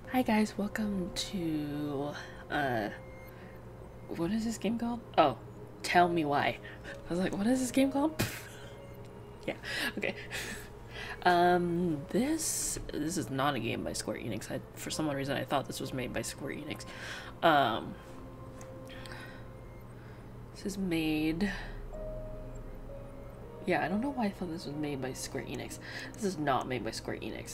Hi guys, welcome to what is this game called? Oh, Tell Me Why. I was like, what is this game called? Yeah, okay. This is not a game by Square Enix. For some reason I thought this was made by Square Enix. This is made. Yeah, I don't know why I thought this was made by Square Enix. This is not made by Square Enix.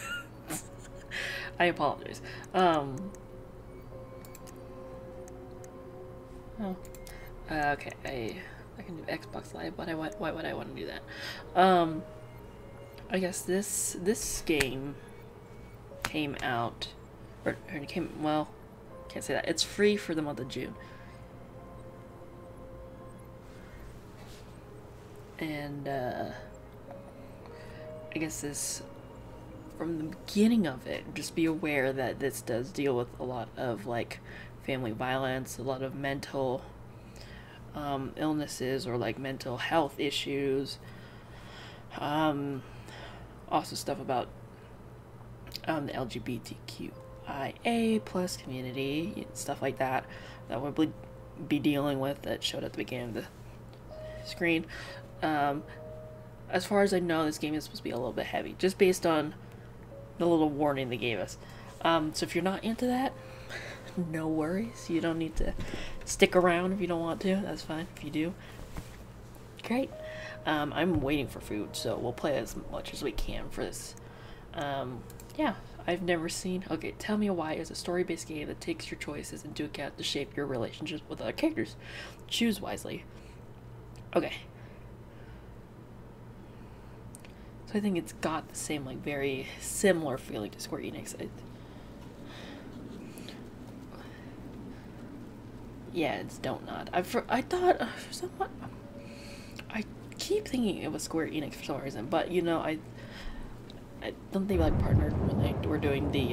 I apologize. Oh. Okay, I can do Xbox Live, but why would I want to do that? I guess this game came out, or it came, well, can't say that. It's free for the month of June. And, I guess this, from the beginning of it, just be aware that this does deal with a lot of, like, family violence, a lot of mental, illnesses, or, like, mental health issues, also stuff about, the LGBTQIA plus community, stuff like that, that we'll be dealing with, that showed at the beginning of the screen. As far as I know, this game is supposed to be a little bit heavy, just based on the little warning they gave us. So if you're not into that, no worries. You don't need to stick around if you don't want to. That's fine. If you do, great. I'm waiting for food, so we'll play as much as we can for this. Yeah, I've never seen. Okay, Tell Me Why is a story-based game that takes your choices into account to shape your relationships with other characters. Choose wisely. Okay. So I think it's got the same, like, very similar feeling to Square Enix. Yeah, it's Don't Nod. I thought for someone, I keep thinking it was Square Enix for some reason, but you know, I don't think like partnered when they were doing the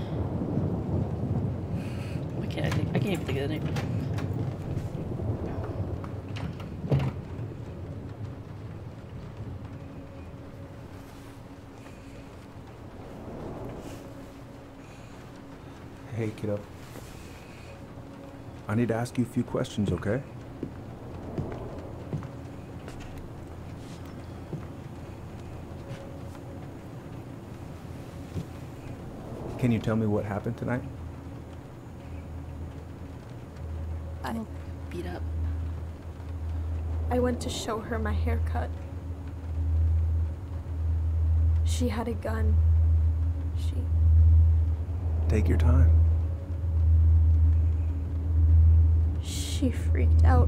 I can't even think of the name. Hey, kiddo. I need to ask you a few questions, okay? Can you tell me what happened tonight? I'm beat up. I went to show her my haircut. She had a gun. Take your time. She freaked out.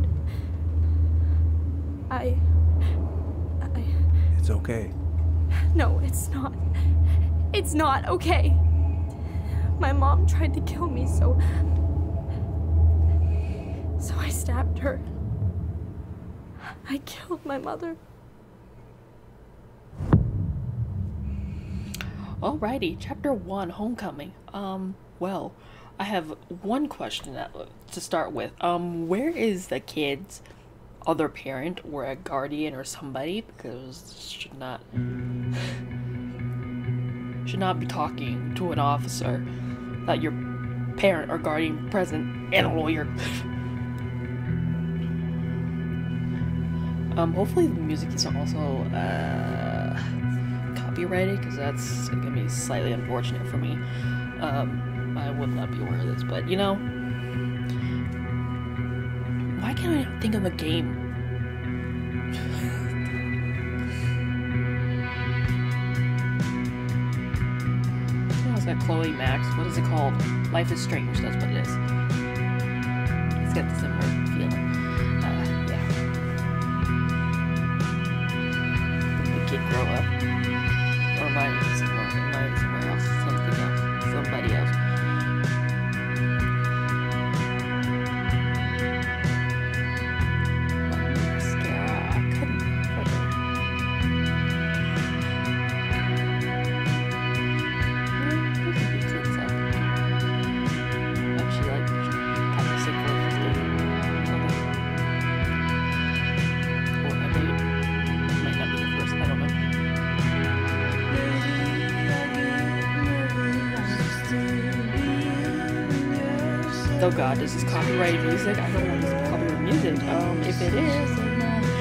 It's okay. No, it's not. It's not okay. My mom tried to kill me, so I stabbed her. I killed my mother. Alrighty, Chapter 1, Homecoming. Well, I have one question to start with. Where is the kid's other parent or a guardian or somebody? Because should not be talking to an officer that your parent or guardian present and a lawyer. Hopefully the music isn't also copyrighted, because that's gonna be slightly unfortunate for me. I would not be aware of this, but you know, why can't I think of a game? It's got Chloe Max. What is it called? Life is Strange. That's what it is. It's got the similar feeling. Yeah. Did the kid grow up? Or am I somewhere else? Something else. Somebody else. Mascara. I couldn't. Oh god, this is copyrighted music. I don't want this copyrighted music. If it is, then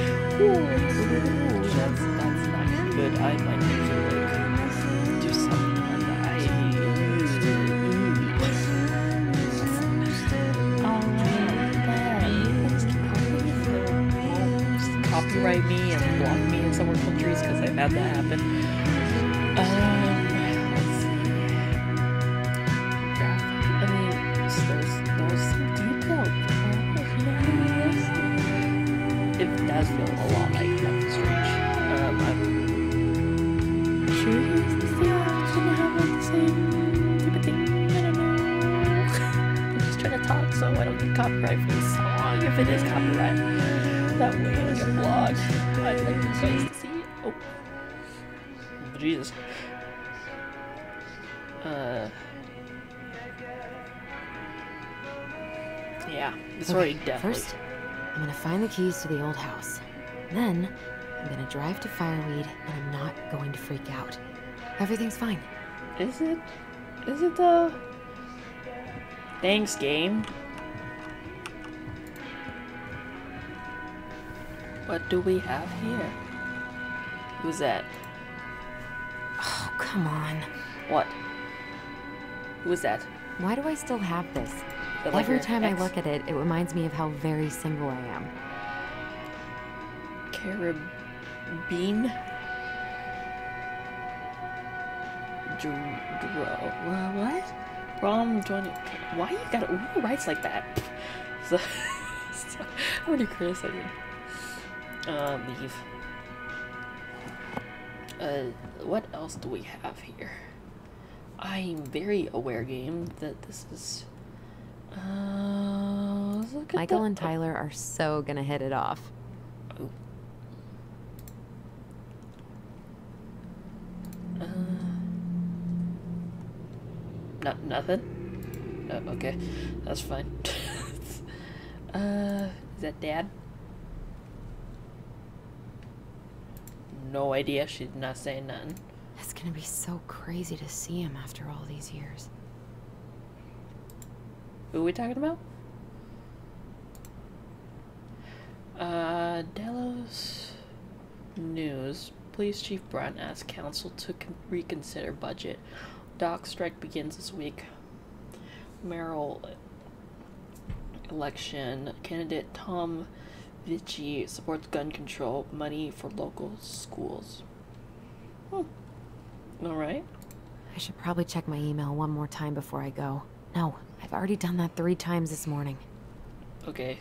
that's not gonna be good. I might need to like do something on that. Copyright me and block me in some countries because I've had that happen. Let's see. I mean, there's some detail. It does feel a lot like Life is Strange. I'm sure it's gonna have like the same type of thing. I don't know. I'm just trying to talk so I don't get copyright for this song if it is copyright. That way I get blocked. I'd like you guys to see it. Oh. Jesus. Yeah, it's already definitely. First, I'm gonna find the keys to the old house. Then, I'm gonna drive to Fireweed, and I'm not going to freak out. Everything's fine. Is it? Is it though? Thanks, game. What do we have here? Who's that? Oh, come on. What? Who is that? Why do I still have this? Is that like Every your time I ex? look at it, it reminds me of how very single I am. Carabine? What? From 20. Why you gotta. Who writes like that? So, I'm already criticizing. Leave. What else do we have here? I'm very aware, game, that this is. Let's look at Michael and Tyler are so gonna hit it off. Oh. Nothing? Okay. That's fine. Is that Dad? No idea. She's not saying nothing. It's gonna be so crazy to see him after all these years. Who are we talking about? Delos News. Police Chief Brown asked council to reconsider budget. Dock strike begins this week. Mayoral election. Candidate Tom Vichy supports gun control. Money for local schools. Alright. I should probably check my email one more time before I go. No, I've already done that 3 times this morning. Okay.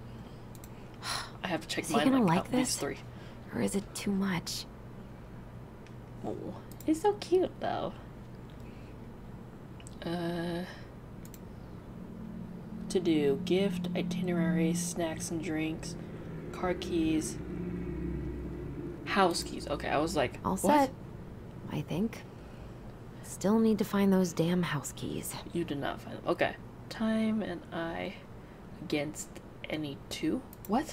I have to check Is he mine gonna like like at least this? 3. Or is it too much? Oh, he's so cute though. To do gift, itinerary, snacks and drinks, car keys, house keys. Okay, I was like, All what? set, I think. Still need to find those damn house keys. You did not find them. Okay. Time and I against any 2. What?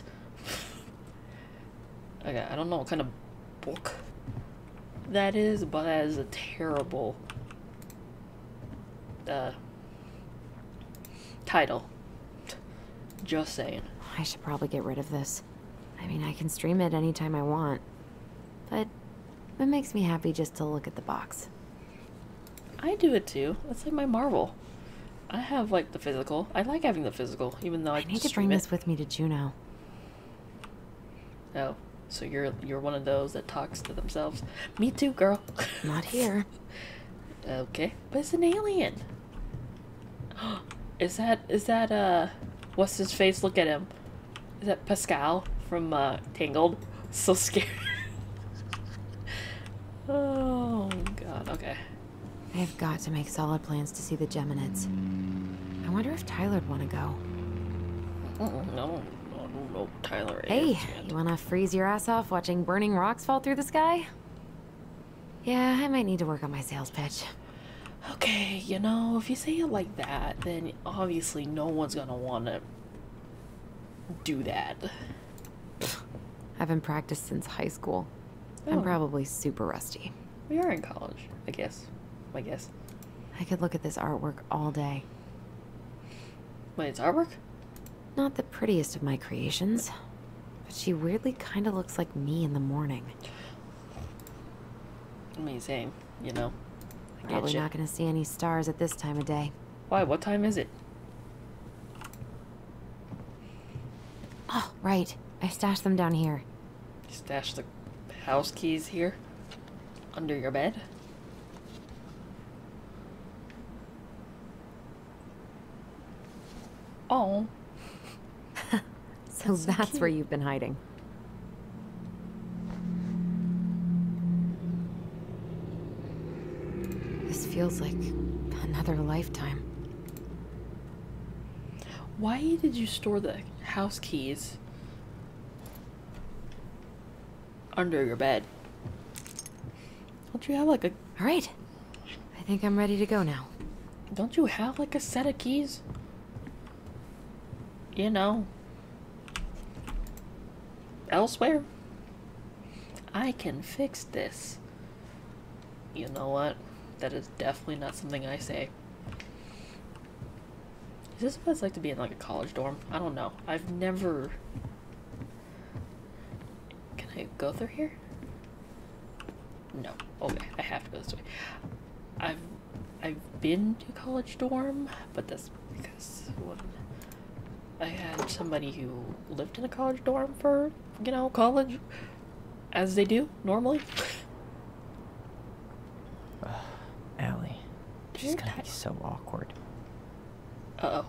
Okay, I don't know what kind of book that is, but that is a terrible title. Just saying. I should probably get rid of this. I mean, I can stream it anytime I want. But it makes me happy just to look at the box. I do it too. That's like my Marvel. I have like the physical. I like having the physical, even though I need to stream bring it. this with me to Juneau. Oh, so you're one of those that talks to themselves. Me too, girl. Not here. Okay, but it's an alien. Is that what's his face? Look at him. Is that Pascal from Tangled? So scared. Oh god. Okay. I've got to make solid plans to see the Geminids. I wonder if Tyler'd want to go. No, Tyler. Hey, is yet. you want to freeze your ass off watching burning rocks fall through the sky? Yeah, I might need to work on my sales pitch. Okay, you know, if you say it like that, then obviously no one's gonna want to do that. I haven't practiced since high school. I'm Oh. probably super rusty. We are in college, I guess. I guess. I could look at this artwork all day. Wait, it's artwork? Not the prettiest of my creations, but she weirdly kind of looks like me in the morning. Amazing, you know. I get Probably you. not gonna see any stars at this time of day. Why? What time is it? Oh, right. I stashed them down here. You stash the house keys here? Under your bed? Oh. So that's where you've been hiding. This feels like another lifetime. Why did you store the house keys under your bed? Don't you have like a... All right. I think I'm ready to go now. Don't you have like a set of keys? You know. Elsewhere? I can fix this. You know what? That is definitely not something I say. Is this what it's like to be in like a college dorm? I don't know. I've never... Can I go through here? No. Okay, I have to go this way. I've been to college dorm, but that's because when I had somebody who lived in a college dorm for, you know, college, as they do normally. Allie, this is gonna be so awkward. Uh-oh.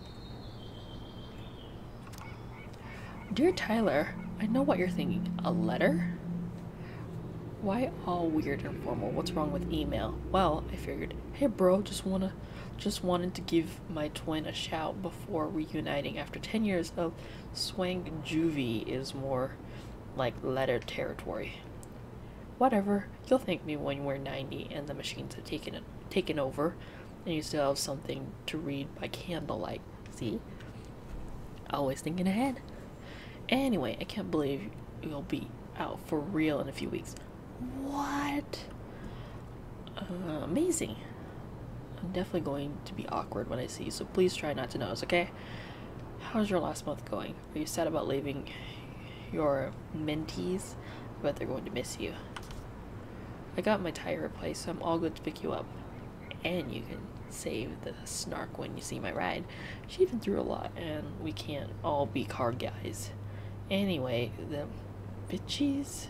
Dear Tyler, I know what you're thinking. A letter? Why all weird and formal? What's wrong with email? Well, I figured, hey bro, just wanted to give my twin a shout before reuniting after 10 years of swank juvie is more like letter territory. Whatever, you'll thank me when we're 90 and the machines have taken over and you still have something to read by candlelight. See? Always thinking ahead. Anyway, I can't believe you'll be out for real in a few weeks. What? Amazing. I'm definitely going to be awkward when I see you, so please try not to notice, okay? How's your last month going? Are you sad about leaving your mentees? I bet they're going to miss you. I got my tire replaced, so I'm all good to pick you up. And you can save the snark when you see my ride. She's been through a lot, and we can't all be car guys. Anyway, the Vichis?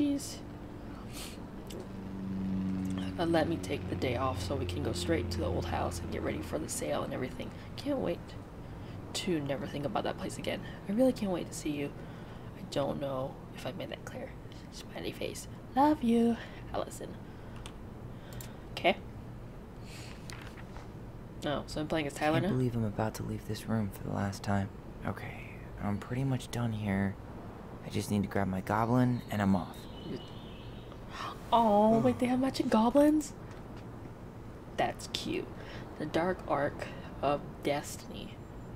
Let me take the day off so we can go straight to the old house and get ready for the sale and everything. Can't wait to never think about that place again. I really can't wait to see you. I don't know if I made that clear. Smiley face. Love you, Allison. Okay. Oh, so I'm playing as Tyler I now? can't believe I'm about to leave this room for the last time. Okay, I'm pretty much done here. I just need to grab my goblin and I'm off. Oh, wait, they have matching goblins? That's cute. The Dark Arc of Destiny.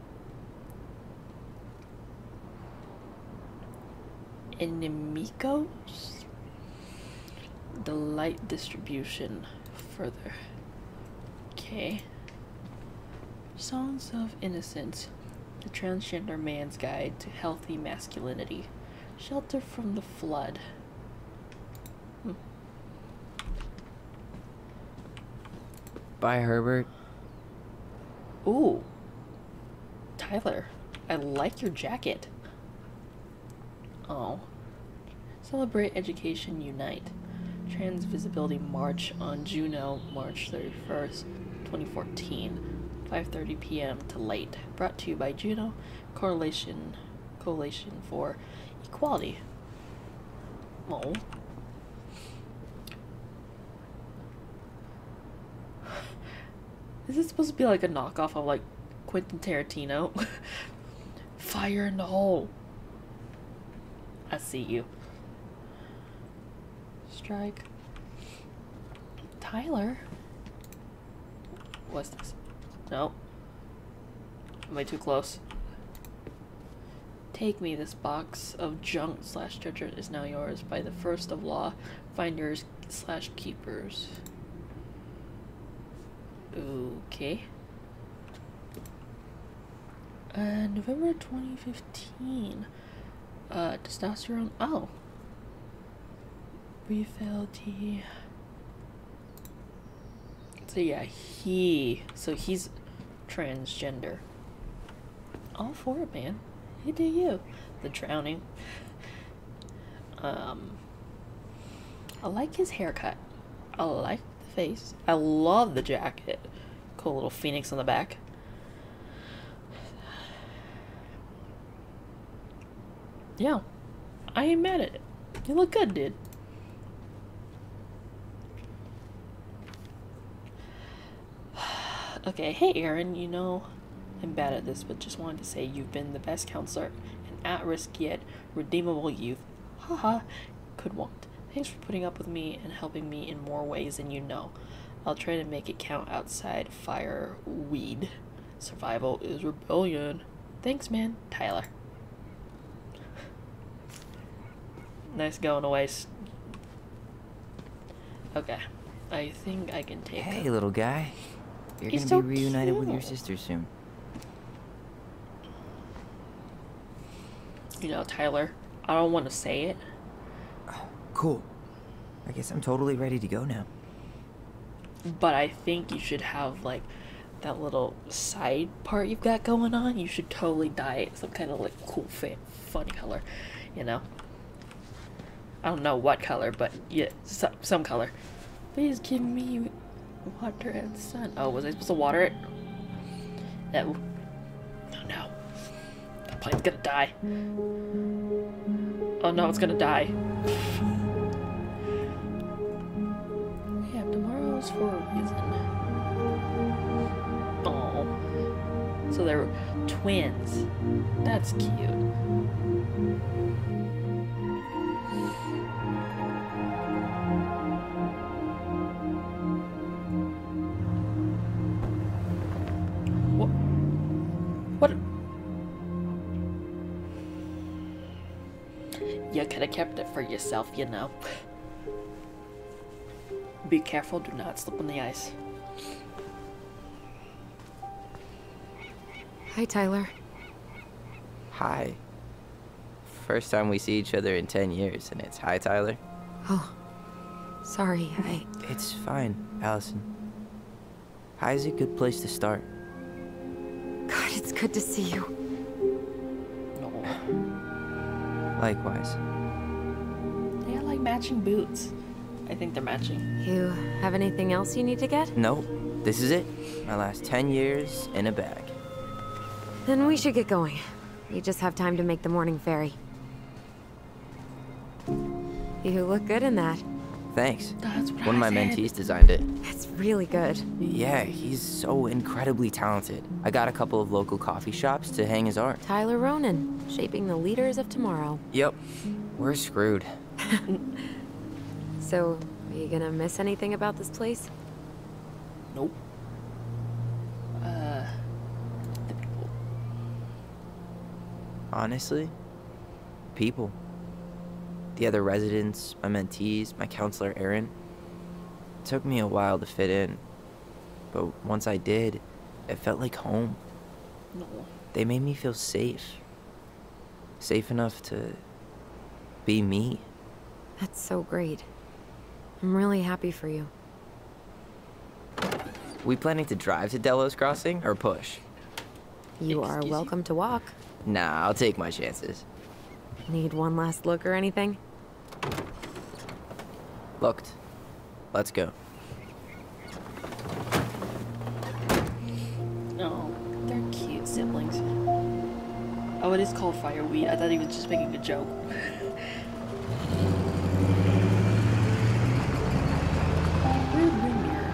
Inimicos? The light distribution further. Okay. Songs of Innocence. The transgender man's guide to healthy masculinity. Shelter from the flood. Bye, Herbert. Ooh. Tyler, I like your jacket. Oh. Celebrate Education Unite. Trans Visibility March on Juno, March 31st, 2014. 5:30 p.m. to late. Brought to you by Juno Coalition for Equality. Oh. Is this supposed to be like a knockoff of like Quentin Tarantino? Fire in the hole. I see you. Strike. Tyler? What's this? No. Am I too close? Take me, this box of junk / treasure is now yours by the first of law finders / keepers. Okay. November 2015. Testosterone. Oh. Refill T. So yeah, he's transgender. All for it, man. You do you. The drowning. I like his haircut. I like the face. I love the jacket. Cool little phoenix on the back. Yeah, I ain't mad at it. You look good, dude. Okay, hey Aaron, you know, I'm bad at this, but just wanted to say you've been the best counselor and at-risk yet redeemable youth, haha, could want. Thanks for putting up with me and helping me in more ways than you know. I'll try to make it count outside fireweed. Survival is rebellion. Thanks, man. Tyler. Nice going away. Okay. I think I can take Hey, little guy. You're He's gonna so be reunited with your cute. sister soon. You know, Tyler, I don't want to say it, Cool. I guess I'm totally ready to go now. but I think you should have, like, that little side part you've got going on. You should totally dye it some kind of, like, cool, funny color, you know? I don't know what color, but yeah, some color. Please give me water and sun. Oh, was I supposed to water it? No. Oh no. The plane's gonna die. Oh no, it's gonna die. Yeah, tomorrow's for a reason. Oh. So they're twins. That's cute. What? You could have kept it for yourself, you know. Be careful, do not slip on the ice. Hi, Tyler. Hi. First time we see each other in 10 years, and it's hi, Tyler. Oh, sorry, It's fine, Allison. Hi's a good place to start. God, it's good to see you. No. Likewise. They got like matching boots. I think they're matching. You have anything else you need to get? Nope. This is it. My last 10 years in a bag. Then we should get going. We just have time to make the morning ferry. You look good in that. Thanks. That's what One of my I said. mentees designed it. It's really good. Yeah, he's so incredibly talented. I got a couple of local coffee shops to hang his art. Tyler Ronan, shaping the leaders of tomorrow. Yep. We're screwed. So, are you gonna miss anything about this place? Nope. The people. Honestly, people. The other residents, my mentees, my counselor Aaron. It took me a while to fit in, but once I did, it felt like home. No. They made me feel safe. Safe enough to be me. That's so great. I'm really happy for you. We planning to drive to Delos Crossing or push? You are Excuse you? welcome to walk. Nah, I'll take my chances. Need one last look or anything? Looked. Let's go. Oh, they're cute siblings. Oh, it is called fireweed. I thought he was just making a joke. Weird ring mirror.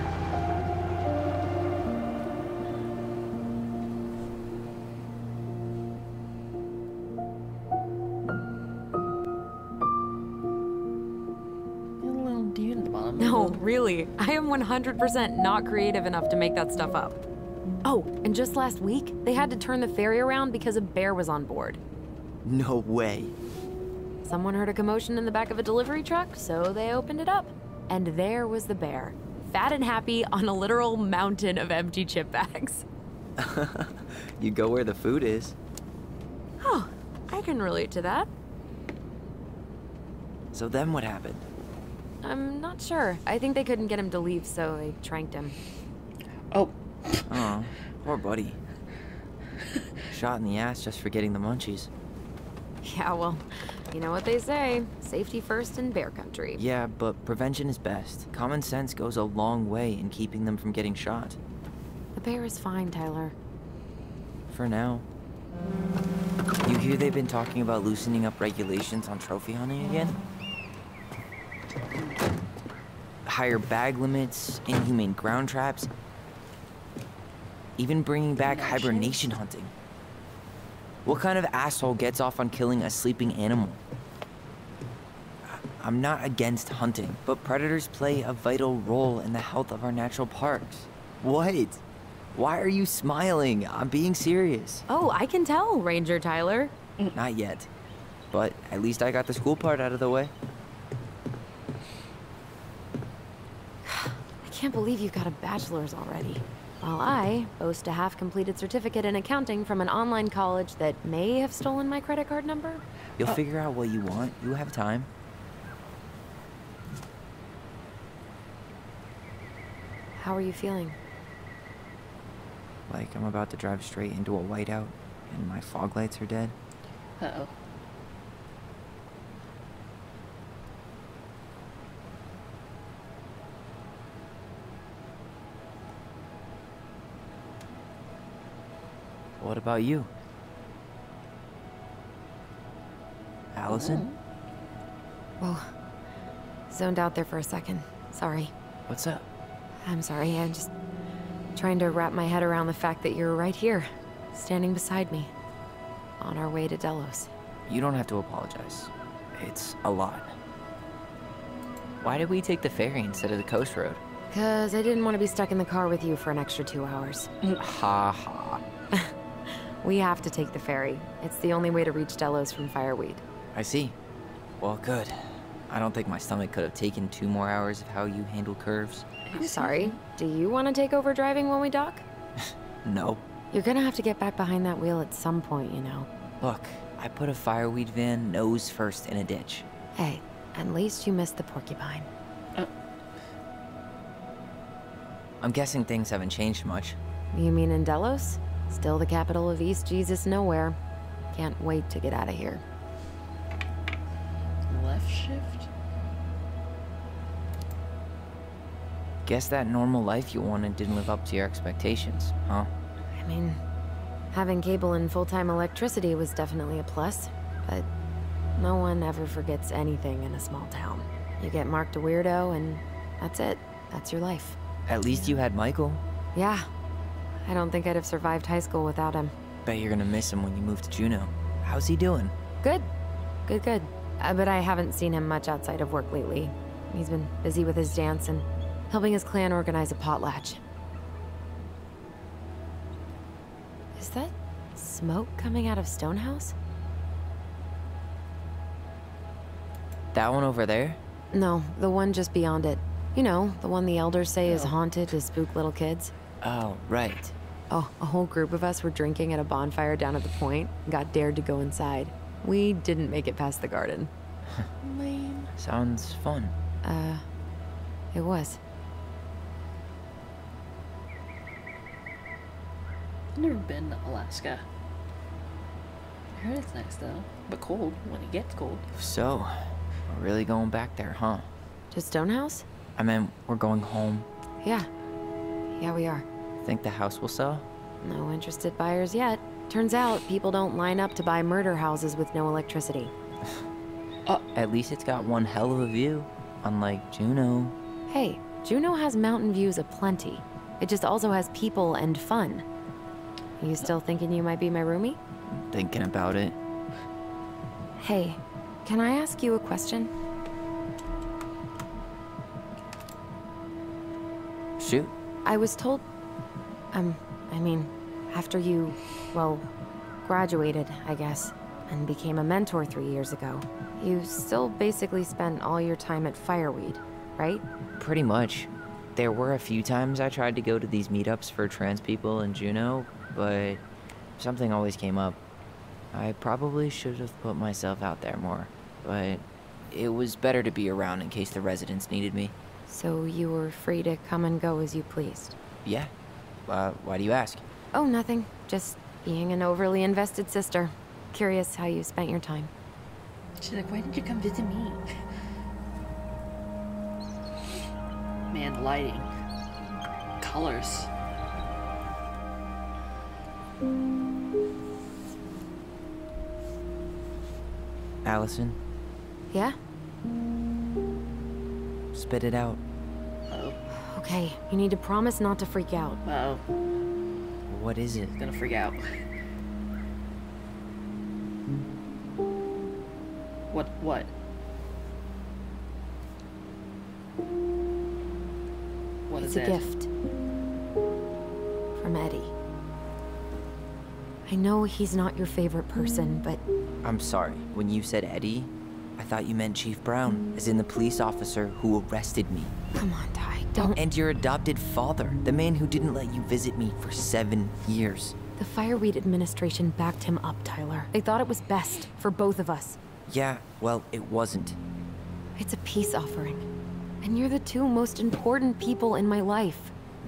Got a little dude in the bottom. No, really. I am 100% not creative enough to make that stuff up. Oh, and just last week, they had to turn the ferry around because a bear was on board. No way. Someone heard a commotion in the back of a delivery truck, so they opened it up. And there was the bear, fat and happy on a literal mountain of empty chip bags. You go where the food is. Oh, I can relate to that. So then what happened? I'm not sure. I think they couldn't get him to leave, so they tranked him. Oh, Oh, poor buddy. Shot in the ass just for getting the munchies. Yeah, well, you know what they say. Safety first in bear country. Yeah, but prevention is best. Common sense goes a long way in keeping them from getting shot. The bear is fine, Tyler. For now. You hear they've been talking about loosening up regulations on trophy hunting again? Higher bag limits, inhumane ground traps, even bringing back hibernation hunting. What kind of asshole gets off on killing a sleeping animal? I'm not against hunting, but predators play a vital role in the health of our natural parks. What? Why are you smiling? I'm being serious. Oh, I can tell, Ranger Tyler. Not yet. But at least I got the school part out of the way. I can't believe you got a bachelor's already. While I boast a half-completed certificate in accounting from an online college that may have stolen my credit card number. You'll figure out what you want. You have time. How are you feeling? Like I'm about to drive straight into a whiteout and my fog lights are dead. uh-oh. What about you? Allison? Whoa. Zoned out there for a second. Sorry. What's up? I'm sorry. I'm just trying to wrap my head around the fact that you're right here, standing beside me, on our way to Delos. You don't have to apologize. It's a lot. Why did we take the ferry instead of the coast road? 'Cause I didn't want to be stuck in the car with you for an extra 2 hours. Ha ha. We have to take the ferry. It's the only way to reach Delos from Fireweed. I see. Well, good. I don't think my stomach could have taken 2 more hours of how you handle curves. I'm sorry. Do you want to take over driving when we dock? No. You're gonna have to get back behind that wheel at some point, you know. Look, I put a fireweed van nose first in a ditch. Hey, at least you missed the porcupine. I'm guessing things haven't changed much. You mean in Delos? Still the capital of East Jesus Nowhere. Can't wait to get out of here. Left shift? Guess that normal life you wanted didn't live up to your expectations, huh? I mean, having cable and full-time electricity was definitely a plus, but no one ever forgets anything in a small town. You get marked a weirdo and that's it. That's your life. At least you had Michael. Yeah. I don't think I'd have survived high school without him. Bet you're gonna miss him when you move to Juneau. How's he doing? Good. Good. But I haven't seen him much outside of work lately. He's been busy with his dance and helping his clan organize a potlatch. Is that smoke coming out of Stonehouse? That one over there? No, the one just beyond it. You know, the one the elders say is haunted to spook little kids. Oh, right. Oh, a whole group of us were drinking at a bonfire down at the point and got dared to go inside. We didn't make it past the garden. Lame. Sounds fun. It was. I've never been to Alaska. I heard it's nice though, but cold when it gets cold. So, we're really going back there, huh? To Stonehouse? I meant, we're going home. Yeah. Yeah, we are. Think the house will sell? No interested buyers yet. Turns out people don't line up to buy murder houses with no electricity. At least it's got one hell of a view. Unlike Juneau. Hey, Juneau has mountain views aplenty. It just also has people and fun. You still thinking you might be my roomie? Thinking about it. Hey, can I ask you a question? Shoot. I was told... I mean, after you, well, graduated, I guess, and became a mentor 3 years ago, you still basically spent all your time at Fireweed, right? Pretty much. There were a few times I tried to go to these meetups for trans people in Juneau, but something always came up. I probably should have put myself out there more, but it was better to be around in case the residents needed me. So you were free to come and go as you pleased? Yeah. Why do you ask? Oh, nothing. Just being an overly invested sister. Curious how you spent your time. She's like, why did you come visit me? Man, lighting. Colors. Allison, Yeah? spit it out. Uh-oh. Okay, you need to promise not to freak out. Uh-oh. What is it? Gonna freak out. What? What It's is a it? gift. From Eddie. I know he's not your favorite person, but I'm sorry. When you said Eddie, I thought you meant Chief Brown, as in the police officer who arrested me. come on, Ty, don't. And your adopted father, the man who didn't let you visit me for 7 years. The Fireweed administration backed him up, Tyler. They thought it was best for both of us. Yeah, well, it wasn't. It's a peace offering. And you're the two most important people in my life.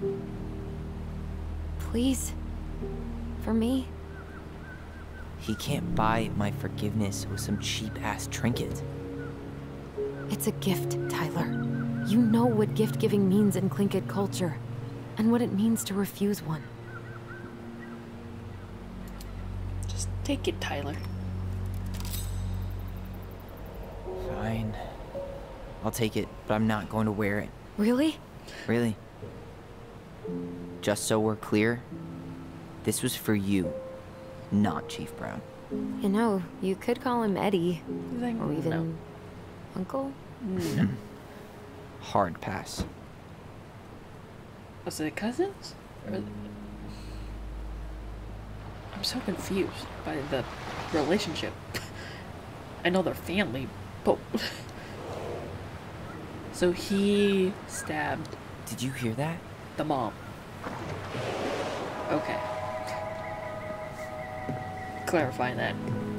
Please. For me. He can't buy my forgiveness with some cheap-ass trinket. It's a gift, Tyler. You know what gift-giving means in Tlingit culture. And what it means to refuse one. Just take it, Tyler. Fine. I'll take it, but I'm not going to wear it. Really? Really. Just so we're clear, this was for you, not Chief Brown. You know, you could call him Eddie. He's like, Or even no. Uncle? No. Hard pass. Was it cousins? Or... I'm so confused by the relationship. I know they're family, but... So he stabbed Did you hear that? the mom. Okay. Clarifying that.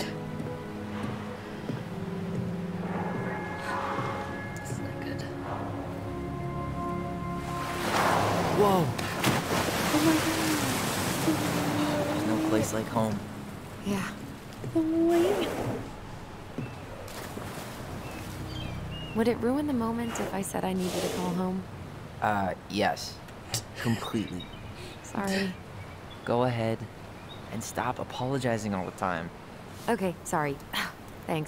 This is not good. Whoa! Oh There's no place like home. Yeah. my god. Wait. Would it ruin the moment if I said I needed to call home? Yes. Completely. Sorry. Go ahead and stop apologizing all the time. Okay, sorry. Thanks.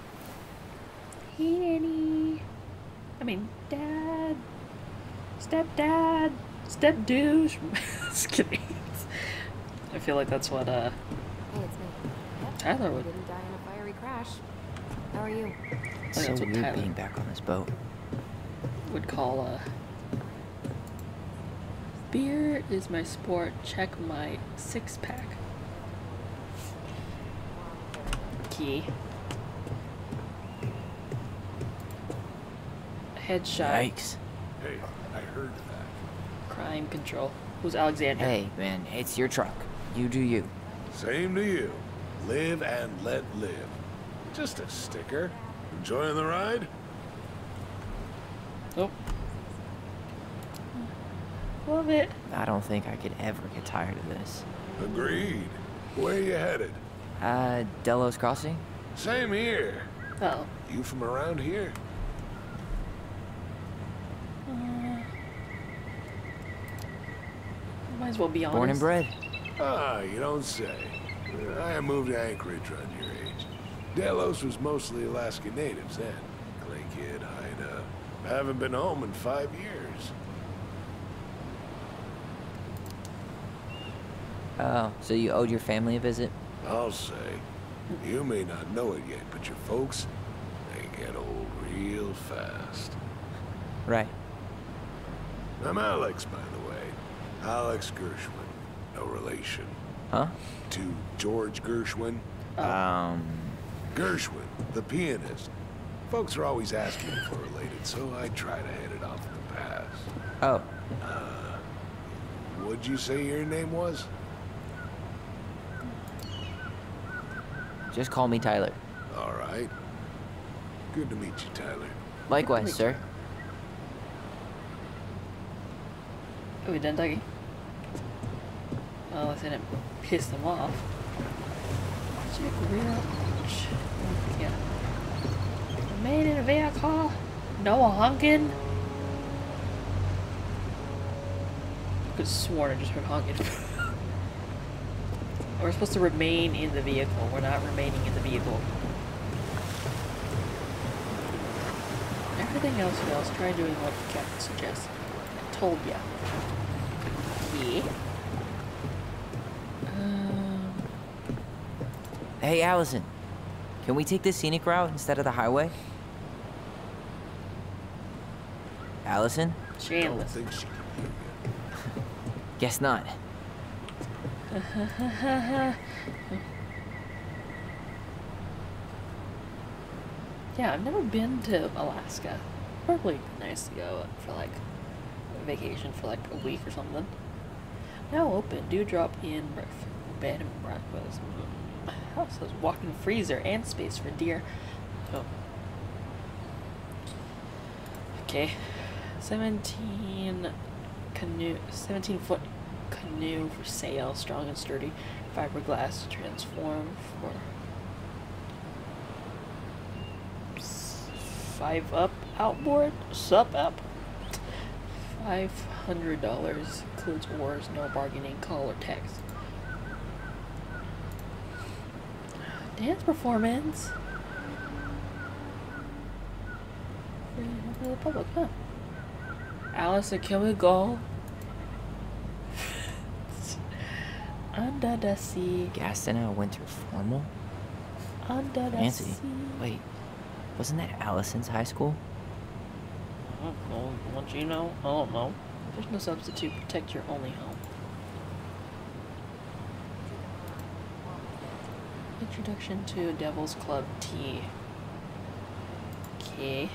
Hey, Danny. I mean, Dad. Stepdad. Step douche. Just kidding. I feel like that's what, Hey, it's me. Yep. Tyler I would. didn't die in a fiery crash. How are you? It's Oh, so that's what weird Tyler- being back on this boat. Would call beer is my sport, check my 6-pack. Key. Headshot. Yikes. Hey, I heard that. Crime control. Who's Alexander? Hey, man, it's your truck. You do you. Same to you. Live and let live. Just a sticker. Enjoying the ride? Oh. Love it. I don't think I could ever get tired of this. Agreed. Where you headed? Delos Crossing? Same here. Oh. You from around here? Might as well be honest. Born and bred. Ah, you don't say. I moved to Anchorage around your age. Delos was mostly Alaska natives then. Clay Kid, Haida. Haven't been home in 5 years. Oh, so you owed your family a visit? I'll say. You may not know it yet, but your folks, they get old real fast. Right. I'm Alex, by the way. Alex Gershwin. No relation. Huh? To George Gershwin. Gershwin, the pianist. Folks are always asking if we're related, so I try to hit it off in the past. Oh, What'd you say your name was? Just call me Tyler. All right. Good to meet you, Tyler. Likewise, sir. Are we done, Dougie? Oh, I didn't piss them off. Check real. Yeah. Remain in a vehicle. No honking. I could have sworn I just heard honking. We're supposed to remain in the vehicle. We're not remaining in the vehicle. Everything else fails. Try doing what the captain suggests. I told ya. Yeah. Hey, Allison. Can we take the scenic route instead of the highway? Allison? Don't Shameless. think she can hear you. Guess not. Yeah, I've never been to Alaska. Probably nice to go for like a vacation for like a week or something. Now open. Dewdrop in bed and breakfast. House has walk-in freezer and space for deer. Oh. Okay. 17 foot canoe for sale. Strong and sturdy. Fiberglass to transform for 5 up outboard. Sup up. $500. Includes oars. No bargaining, call or text. Dance performance. For the public, huh? Allison, can we go? Under the sea. Gaston Winter Formal? Under the Fancy. sea. Wait, wasn't that Allison's high school? I don't know. What you know? I don't know. There's no substitute. Protect your only home. Introduction to Devil's Club Tea. Okay.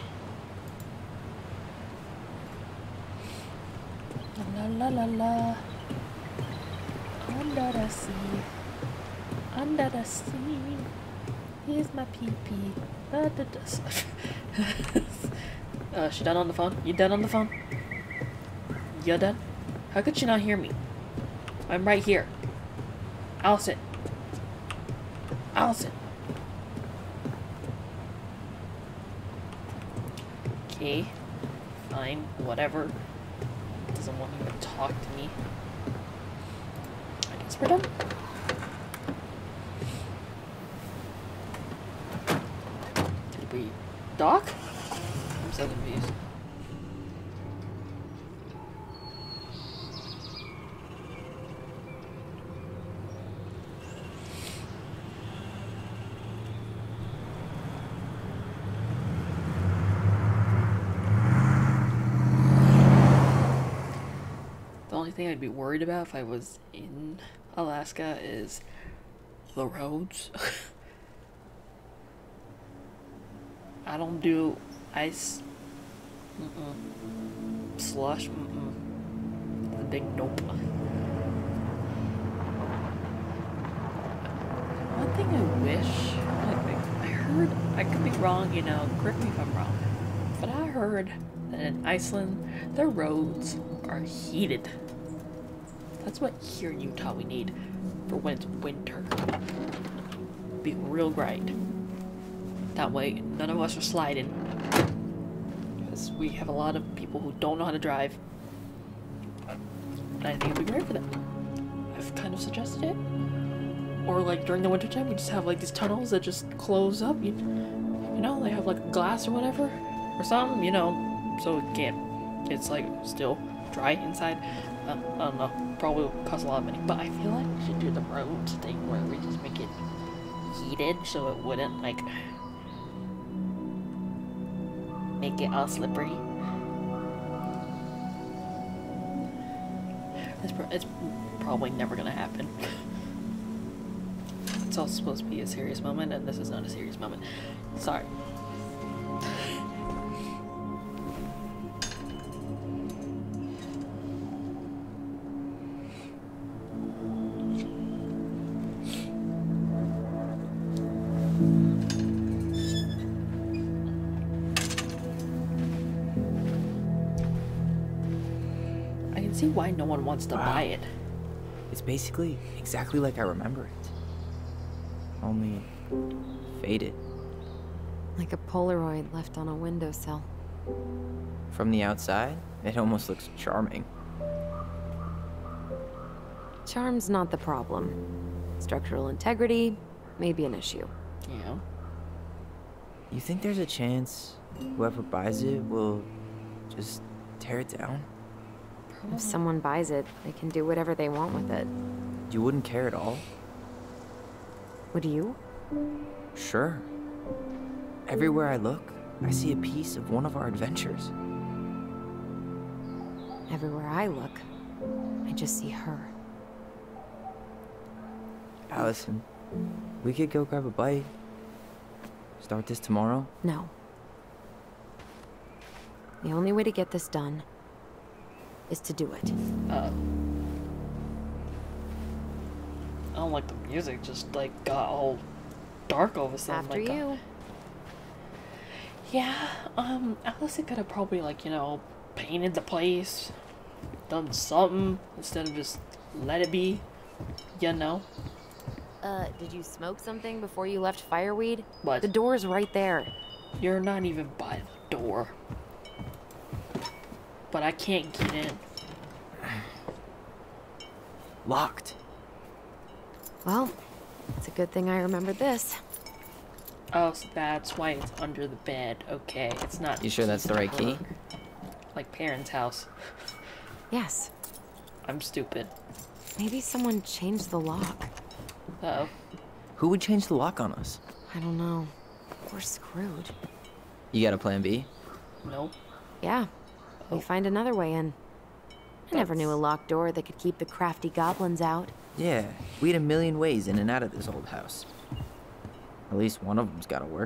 La la la la. Under the sea. Under the sea. Here's my pee-pee. She done on the phone? You done on the phone? You done? How could she not hear me? I'm right here. Allison. Allison. Okay. Fine. Whatever. Doesn't want you to talk to me. I guess we're done. Did we dock? I'm so confused. The only thing I'd be worried about if I was in Alaska is the roads. I don't do ice. Slush. The big nope. One thing I wish, I heard, I could be wrong, you know, correct me if I'm wrong, but I heard that in Iceland, their roads are heated. That's what here in Utah we need for when it's winter. Be real bright. That way, none of us are sliding. Because we have a lot of people who don't know how to drive. And I think it'd be great for them. I've kind of suggested it. Or like during the winter time, we just have like these tunnels that just close up. You know, they have like glass or whatever. Or something, you know. So it can't. It's like still dry inside. I don't know. Probably would cost a lot of money. But I feel like we should do the roads thing where we just make it heated so it wouldn't like make it all slippery. It's probably never gonna happen. It's all supposed to be a serious moment, and this is not a serious moment. Sorry. see why no one wants to buy it. It's basically exactly like I remember it. Only faded. Like a Polaroid left on a windowsill. From the outside, it almost looks charming. Charm's not the problem. Structural integrity may be an issue. Yeah. You think there's a chance whoever buys it will just tear it down? If someone buys it, they can do whatever they want with it. You wouldn't care at all? Would you? Sure. Everywhere I look, I see a piece of one of our adventures. Everywhere I look, I just see her. Allison, we could go grab a bite. Start this tomorrow? No. The only way to get this done is to do it. I don't like the music, just like got all dark all of a sudden. After like, you. Yeah, Allison could have probably, like, you know, painted the place, done something, instead of just let it be, you know? Did you smoke something before you left Fireweed? What? The door's right there. You're not even by the door. But I can't get in. Locked. Well, it's a good thing I remembered this. Oh, so that's why it's under the bed. Okay, it's not... You sure that's the right key? Like Perrin's house. Yes. I'm stupid. Maybe someone changed the lock. Uh-oh. Who would change the lock on us? I don't know. We're screwed. You got a plan B? Nope. Yeah. We find another way in. I never knew a That's- locked door that could keep the crafty goblins out. Yeah, we had a million ways in and out of this old house. At least one of them's gotta work.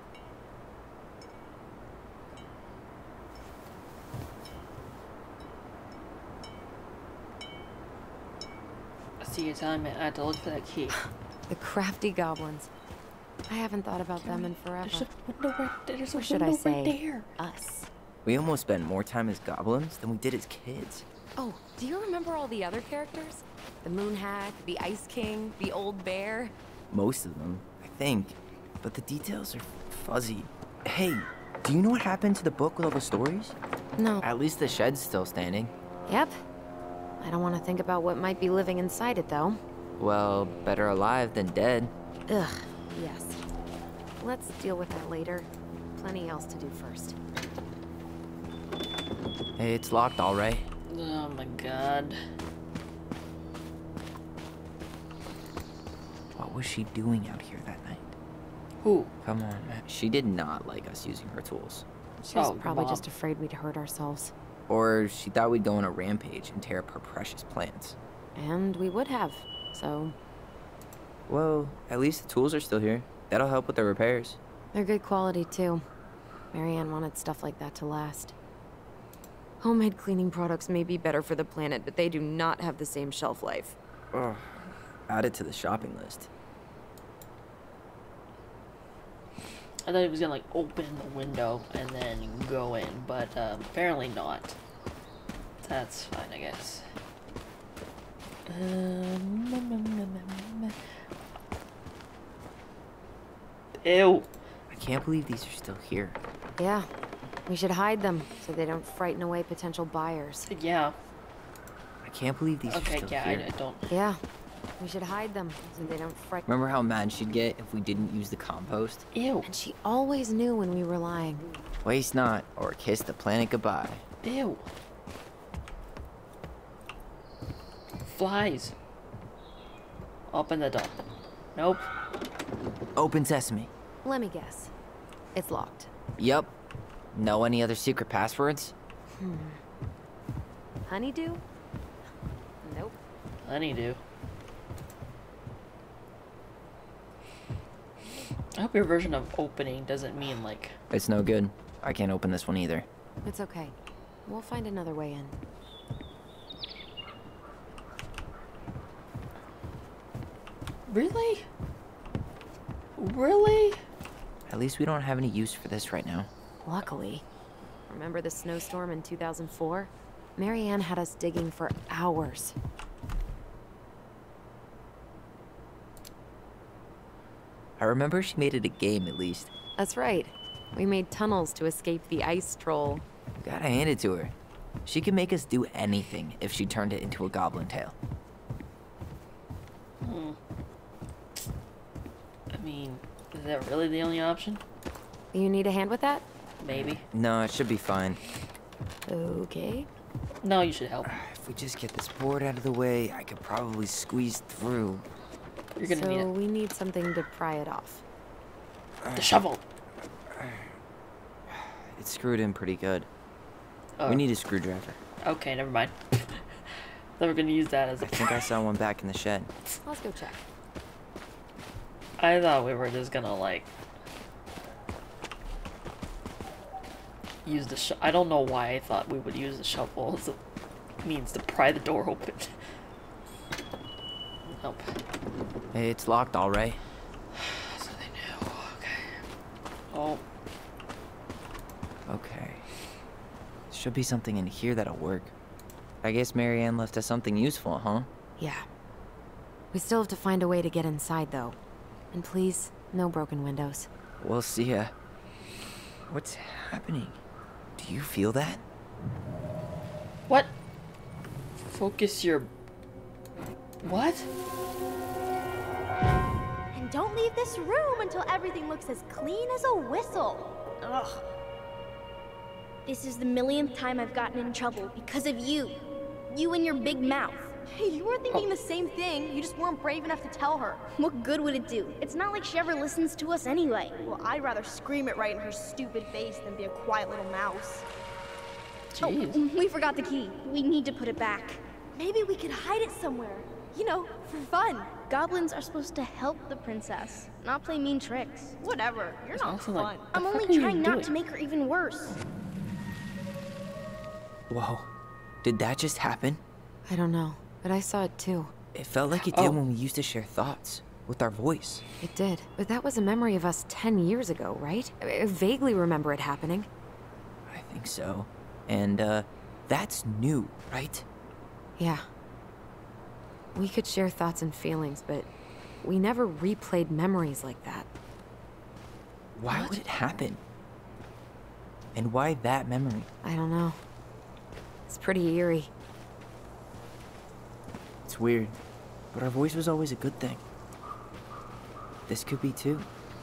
I see your time, man. I had to look for that key. The crafty goblins. I haven't thought about them in forever. There's a window right there. There's a Or should I window say, right there. us. We almost spent more time as goblins than we did as kids. Oh, do you remember all the other characters? The Moon Hack, the Ice King, the Old Bear? Most of them, I think. But the details are fuzzy. Hey, do you know what happened to the book with all the stories? No. At least the shed's still standing. Yep. I don't want to think about what might be living inside it, though. Well, better alive than dead. Ugh, yes. Let's deal with that later. Plenty else to do first. Hey, it's locked, all right. Oh my god. What was she doing out here that night? Who? Come on, man. She did not like us using her tools. She was Oh, probably Mom. just afraid we'd hurt ourselves. Or she thought we'd go on a rampage and tear up her precious plants. And we would have, so Well, at least the tools are still here. That'll help with the repairs. they're good quality, too. Marianne wanted stuff like that to last. Homemade cleaning products may be better for the planet, but they do not have the same shelf life. Ugh. Add it to the shopping list. I thought he was gonna, like, open the window and then go in, but apparently not. That's fine, I guess. Ew. I can't believe these are still here. Yeah, we should hide them so they don't frighten away potential buyers. Yeah. I can't believe these are Okay, still yeah, here. I don't. Yeah, we should hide them so they don't frighten. Remember how mad she'd get if we didn't use the compost? Ew. And she always knew when we were lying. Waste not, or kiss the planet goodbye. Ew. Flies. Open the door. Nope. Open sesame. Let me guess. It's locked. Yup. Know any other secret passwords? Honeydew? Nope. Honeydew. I hope your version of opening doesn't mean like. It's no good. I can't open this one either. It's okay. We'll find another way in. Really? Really? At least we don't have any use for this right now. Luckily. Remember the snowstorm in 2004? Marianne had us digging for hours. I remember she made it a game at least. That's right. We made tunnels to escape the ice troll. Gotta hand it to her. She could make us do anything if she turned it into a goblin tail. I mean, is that really the only option? You need a hand with that? Maybe. No, it should be fine. Okay. No, you should help. If we just get this board out of the way, I could probably squeeze through. You're gonna need So it. we need something to pry it off. The shovel. It's screwed in pretty good. Oh, We need a screwdriver. okay, never mind. Thought we're gonna use that as I think I saw one back in the shed. Let's go check. I thought we were just gonna like use the I don't know why I thought we would use the shovel as a means to pry the door open. Nope. Hey, it's locked, all right. So they knew. Okay. Oh, Okay. Should be something in here that'll work. I guess Marianne left us something useful, huh? Yeah. We still have to find a way to get inside, though. And please, no broken windows. We'll see ya. What's happening? Do you feel that? what? Focus your. What? And don't leave this room until everything looks as clean as a whistle. Ugh. This is the millionth time I've gotten in trouble because of you. You and your big mouth. Hey, you were thinking the same thing. You just weren't brave enough to tell her. What good would it do? It's not like she ever listens to us anyway. Well, I'd rather scream it right in her stupid face than be a quiet little mouse. Jeez. Oh, we forgot the key. We need to put it back. Maybe we could hide it somewhere. You know, for fun. Goblins are supposed to help the princess, not play mean tricks. Whatever. You're not also fun. like- I'm The fuck only are you trying not doing? to make her even worse. Whoa. Did that just happen? I don't know, but I saw it too. It felt like it did Oh. when we used to share thoughts with our voice. It did. But that was a memory of us 10 years ago, right? I vaguely remember it happening. I think so. And, that's new, right? Yeah. We could share thoughts and feelings, but we never replayed memories like that. Why would it happen? And why that memory? I don't know. It's pretty eerie. It's weird, but our voice was always a good thing. This could be too.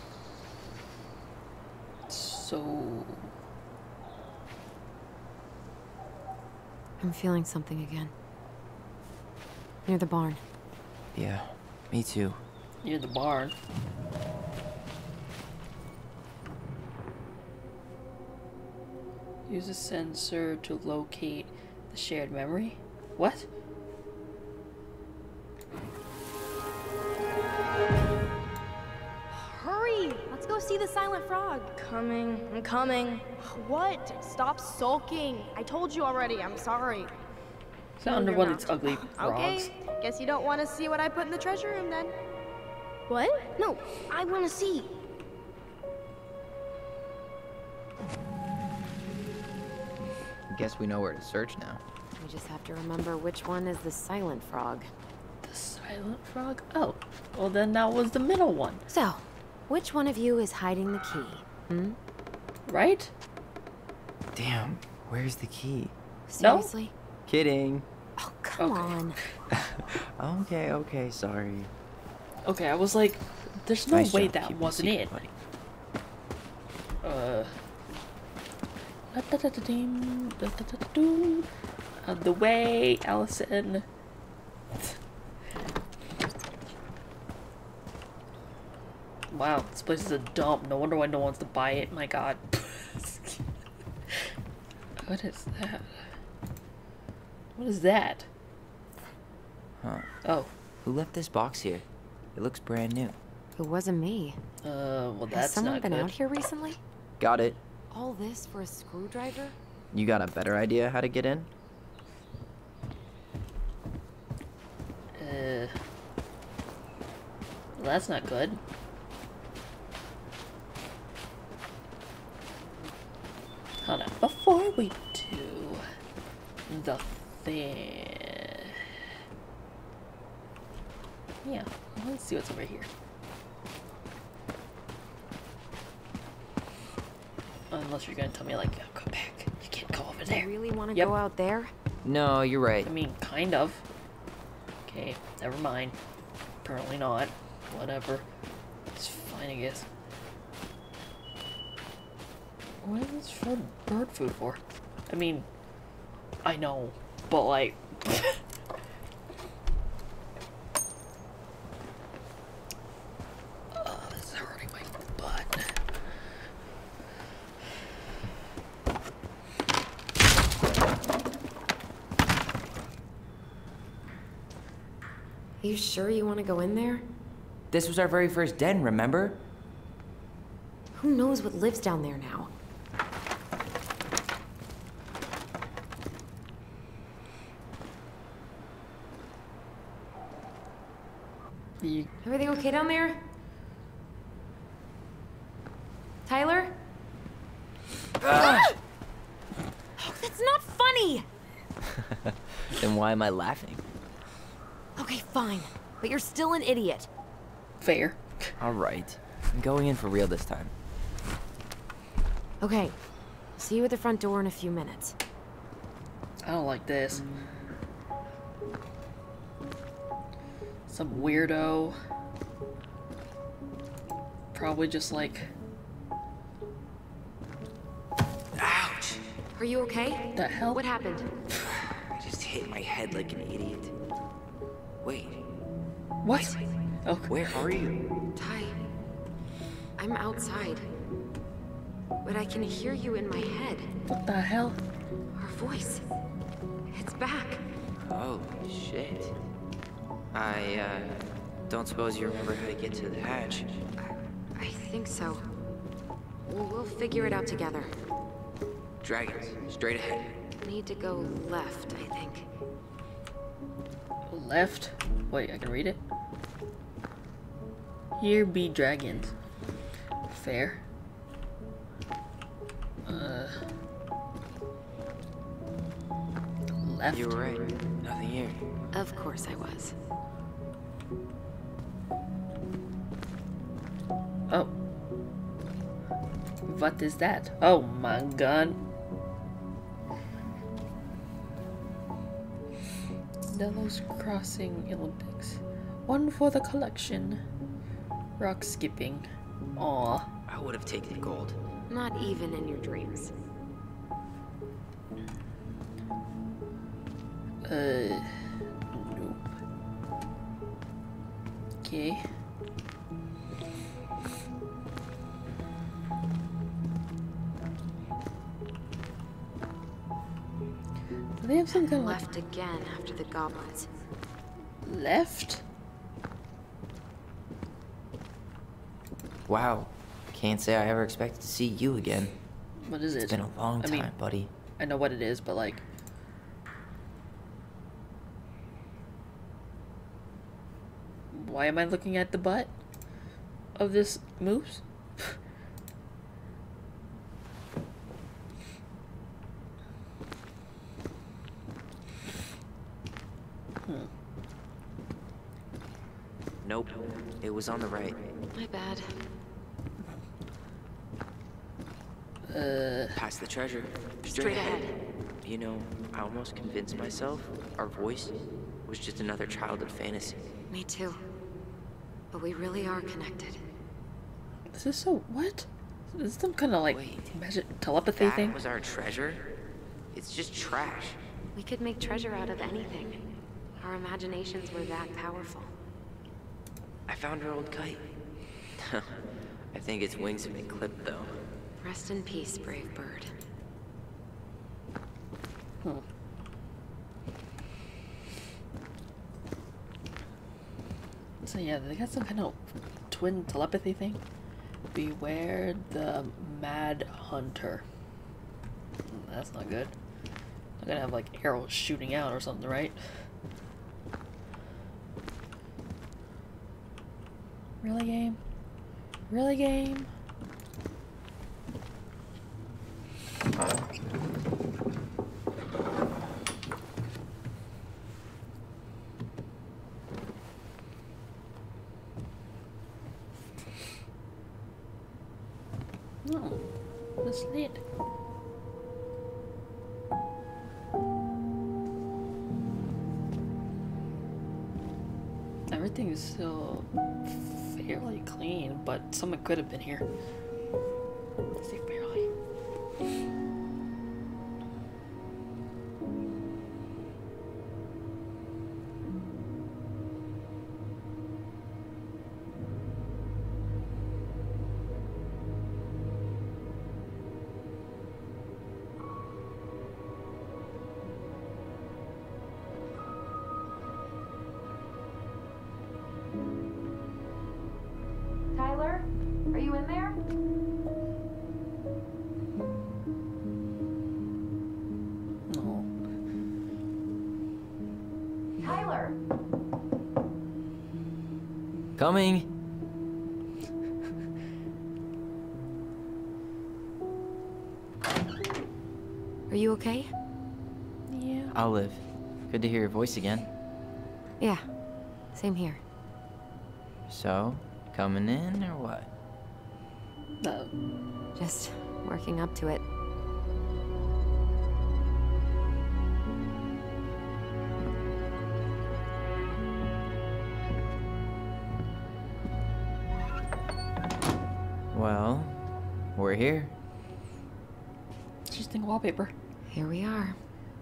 So I'm feeling something again. Near the barn. Yeah, me too. near the barn. Use a sensor to locate the shared memory. What? Hurry! Let's go see the silent frog. Coming. I'm coming. What? Stop sulking. I told you already. I'm sorry. It's not under Your one of mouth. these ugly frogs. Okay. Guess you don't want to see what I put in the treasure room then. What? No, I want to see. Guess we know where to search now. We just have to remember which one is the silent frog. The silent frog? Oh, well then that was the middle one, So, which one of you is hiding the key? Hmm? right? Damn, where's the key? Seriously? Kidding. Oh, come Okay. on. Okay, sorry. Okay, I was like, there's no Nice way job that keeping wasn't secret, it. buddy. Out of the way, Allison. Wow, this place is a dump. No wonder why no one wants to buy it. My god. What is that? What is that? Huh. Oh, Who left this box here? It looks brand new. It wasn't me. well Has that's someone not been good. out here recently? Got it. All this for a screwdriver? You got a better idea how to get in? Well, that's not good. Hold on. Before we do the thing. Yeah, let's see what's over here. Unless you're gonna tell me, like, oh, go back. You can't go over there. You really want to Yep. go out there? No, you're right. I mean, kind of. Okay, never mind. Apparently not. Whatever. It's fine, I guess. What is this for bird food for? I mean, I know, but like... Oh, this is hurting my butt. Are you sure you want to go in there? This was our very first den, remember? Who knows what lives down there now? You... Everything okay down there? Tyler? Oh, that's not funny! Then why am I laughing? Okay, fine. But you're still an idiot. Fair. All right. I'm going in for real this time. Okay. See you at the front door in a few minutes. I don't like this. Some weirdo. Probably just like... Ouch! Are you okay? The hell? What happened? I just hit my head like an idiot. Wait, What? Oh, where are you? Ty, I'm outside. But I can hear you in my head. what the hell? Our voice. It's back. Oh, shit. I, don't suppose you remember how to get to the hatch. I think so. We'll figure it out together. Dragons, straight ahead. Need to go left, I think. Left? Wait, I can read it? Here be dragons. Fair. Left? You were right. Nothing here. Of course I was. Oh. What is that? Oh my god. Delos Crossing Olympics. One for the collection. Rock skipping. Aw. I would have taken gold. Not even in your dreams. Nope. Okay. Do they have some kind of Left again after the goblins. left? Wow. Can't say I ever expected to see you again. What is it? It's been a long I time, mean, buddy. I know what it is, but like... Why am I looking at the butt of this moose? Nope. It was on the right. My bad. Past the treasure. Straight ahead. You know, I almost convinced myself our voice was just another childhood fantasy. Me too. But we really are connected. This is so... what? Is this some kind of like Wait. magic telepathy That thing? was our treasure? It's just trash. We could make treasure out of anything. Our imaginations were that powerful. I found our old kite. I think its wings have been clipped, though. Rest in peace, brave bird. So yeah, they got some kind of twin telepathy thing. Beware the Mad Hunter. That's not good. They're gonna have like arrows shooting out or something, right? Really, game? Really, game? was lit. Everything is still fairly clean, but someone could have been here. Let's say barely. Tyler, are you in there? No. Tyler! Coming. Are you okay? Yeah. Olive, good to hear your voice again. Yeah, same here. So, coming in or what? No. Just working up to it. Well, we're here. Interesting wallpaper. Here we are.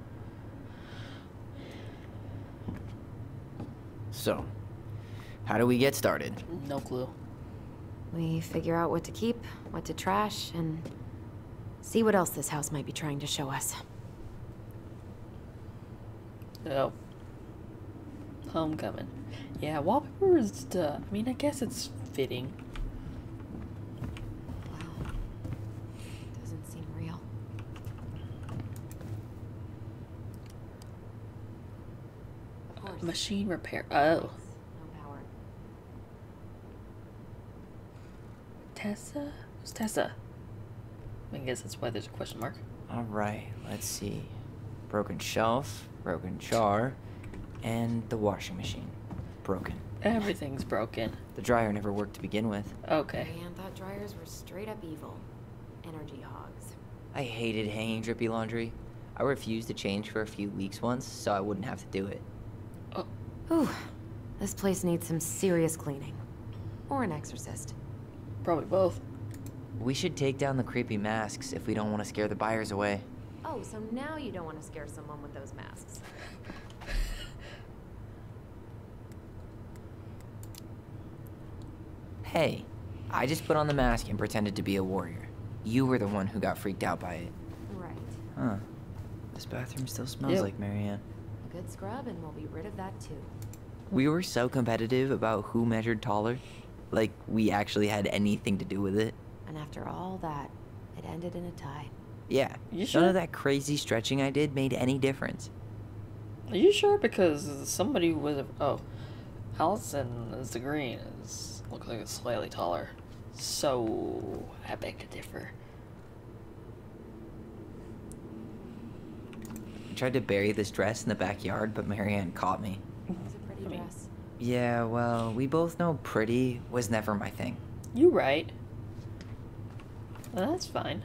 So, how do we get started? No clue. We figure out what to keep, what to trash, and see what else this house might be trying to show us. Oh. Homecoming. Yeah, wallpaper is, I mean, I guess it's fitting. Wow. Doesn't seem real. Machine repair. Oh. No power. Tessa? Who's Tessa? I guess that's why there's a question mark. Alright, let's see. Broken shelf, broken jar, and the washing machine. Broken. Everything's broken. The dryer never worked to begin with. Okay. Marianne thought dryers were straight up evil. Energy hogs. I hated hanging drippy laundry. I refused to change for a few weeks once, so I wouldn't have to do it. Whew. This place needs some serious cleaning. Or an exorcist. Probably both. We should take down the creepy masks if we don't want to scare the buyers away. Oh, so now you don't want to scare someone with those masks. Hey, I just put on the mask and pretended to be a warrior. You were the one who got freaked out by it. Right. Huh. This bathroom still smells Yep. like Marianne. A good scrub and we'll be rid of that too. We were so competitive about who measured taller. Like, we actually had anything to do with it. And after all that, it ended in a tie. Yeah, You none sure? of that crazy stretching I did made any difference. Are you sure? Because somebody was. Oh. Allison is the green. Looks like it's slightly taller. So. I beg to differ. I tried to bury this dress in the backyard, but Marianne caught me. It was a pretty dress. Yeah, well, we both know pretty was never my thing. You right. Well, that's fine.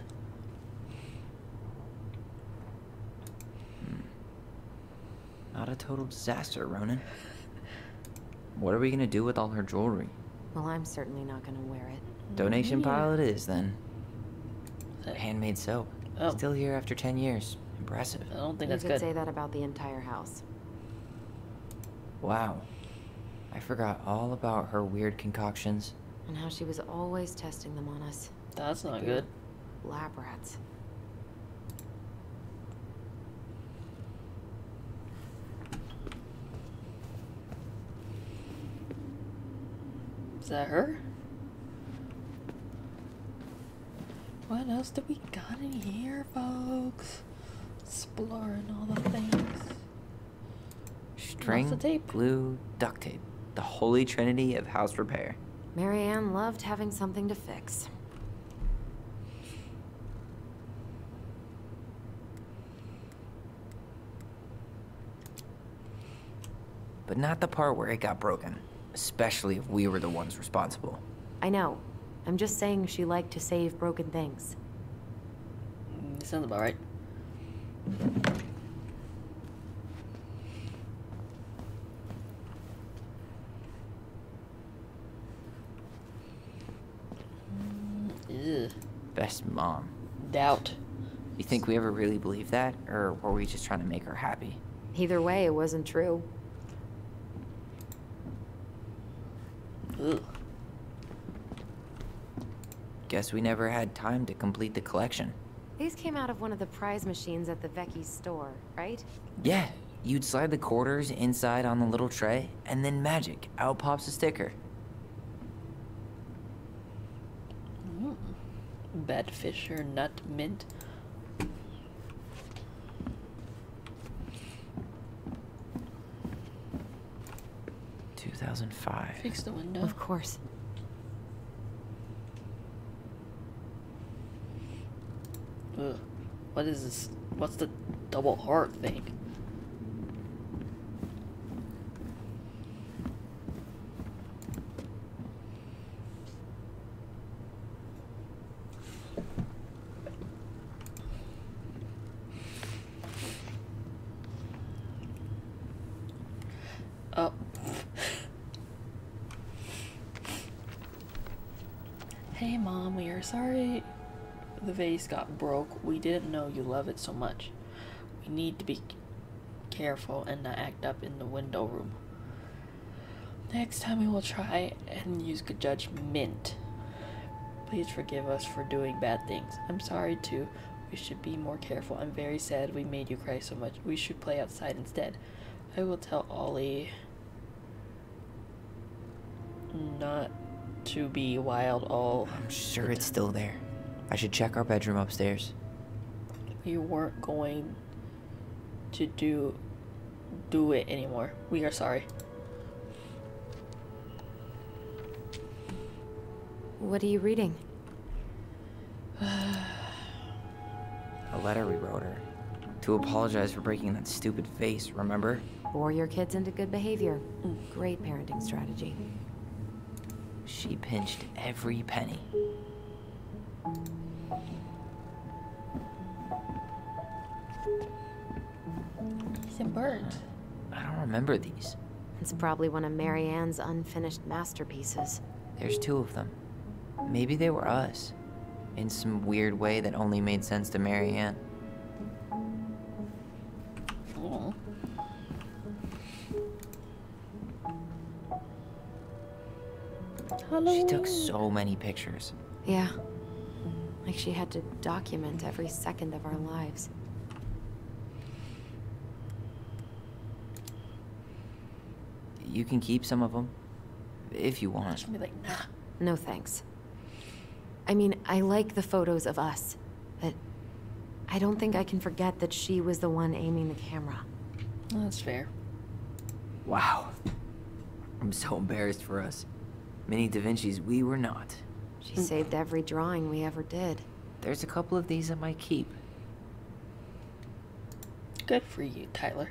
Not a total disaster, Ronan. What are we gonna do with all her jewelry? Well, I'm certainly not gonna wear it. Donation Yeah. pile it is, then. Hey, Handmade soap. Oh. Still here after 10 years. Impressive. I don't think You that's could good. say that about the entire house. Wow. I forgot all about her weird concoctions. And how she was always testing them on us. That's not good. Lab rats. Is that her? What else do we got in here, folks? Exploring all the things. String, Lots of tape. glue, duct tape. The holy trinity of house repair. Marianne loved having something to fix. But not the part where it got broken. Especially if we were the ones responsible. I know. I'm just saying she liked to save broken things. That sounds about right. Ugh. Best mom. Doubt. You think we ever really believed that? Or were we just trying to make her happy? Either way, it wasn't true. Ugh. Guess we never had time to complete the collection. These came out of one of the prize machines at the Vecchi's store, right? Yeah, you'd slide the quarters inside on the little tray, and then magic, out pops a sticker. Badfisher nut mint. $2005. Fix the window. Of course. Ugh. What is this? What's the double heart thing? Oh. Hey Mom, we are sorry the vase got broke. We didn't know you love it so much. We need to be careful and not act up in the window room. Next time we will try and use good judgment. Please forgive us for doing bad things. I'm sorry too. We should be more careful. I'm very sad we made you cry so much. We should play outside instead. I will tell Ollie not to be wild all. I'm sure it's still there. I should check our bedroom upstairs. We weren't going to do it anymore. We are sorry. What are you reading? A letter we wrote her. To apologize for breaking that stupid vase, remember? Bore your kids into good behavior. Great parenting strategy. She pinched every penny. Some birds. I don't remember these. It's probably one of Mary Ann's unfinished masterpieces. There's 2 of them. Maybe they were us. In some weird way that only made sense to Mary Ann. Oh. Hello. She took so many pictures. Yeah. Like she had to document every second of our lives. You can keep some of them, if you want. She'll be like, nah. No thanks. I mean, I like the photos of us, but I don't think I can forget that she was the one aiming the camera. That's fair. Wow. I'm so embarrassed for us. Mini Da Vinci's, we were not. She saved every drawing we ever did. There's a couple of these I might keep. Good for you, Tyler.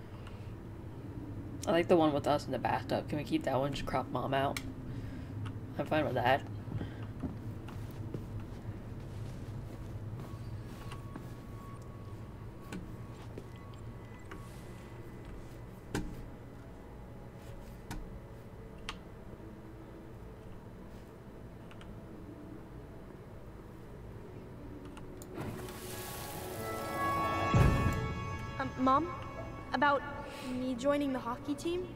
I like the one with us in the bathtub. Can we keep that one? Just crop Mom out. I'm fine with that. Mom? About me joining the hockey team?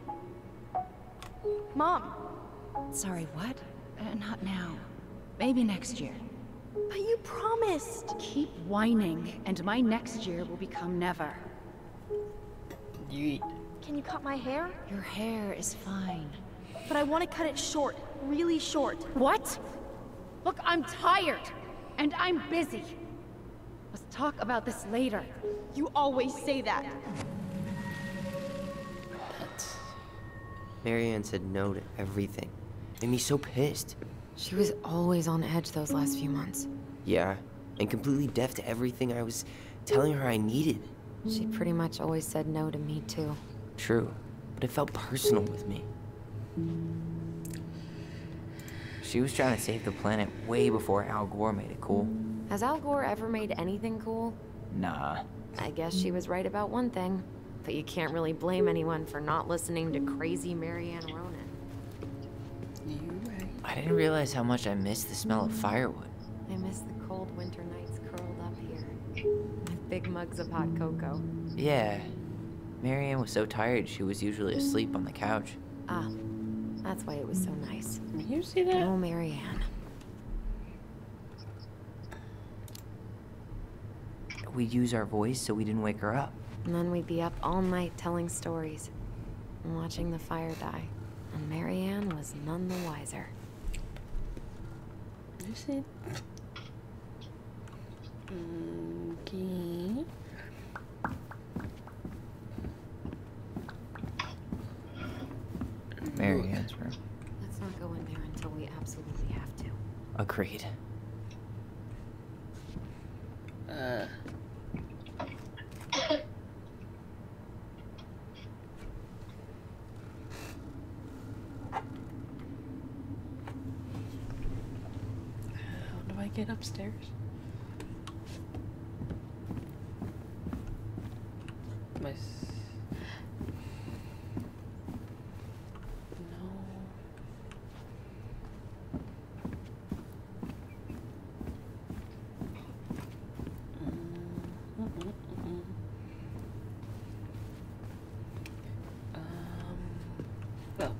Mom! Sorry, what? Not now. Maybe next year. But you promised! Keep whining, and my next year will become never. Yeet. Can you cut my hair? Your hair is fine. But I want to cut it short. Really short. What? Look, I'm tired. And I'm busy. Let's talk about this later. You always say that. That's... Mary Ann said no to everything. Made me so pissed. She was always on edge those last few months. Yeah, and completely deaf to everything I was telling her I needed. She pretty much always said no to me, too. True, but it felt personal with me. She was trying to save the planet way before Al Gore made it cool. Has Al Gore ever made anything cool? Nah. I guess she was right about one thing. But you can't really blame anyone for not listening to crazy Marianne Ronan. You right. I didn't realize how much I missed the smell of firewood. I miss the cold winter nights curled up here. With big mugs of hot cocoa. Yeah. Marianne was so tired she was usually asleep on the couch. Ah, that's why it was so nice. You see that? Oh, Marianne. We'd use our voice so we didn't wake her up. And then we'd be up all night telling stories and watching the fire die. And Marianne was none the wiser. You see? Okay. Marianne's room. Let's not go in there until we absolutely have to. Agreed. How do I get upstairs? My... No. Oh.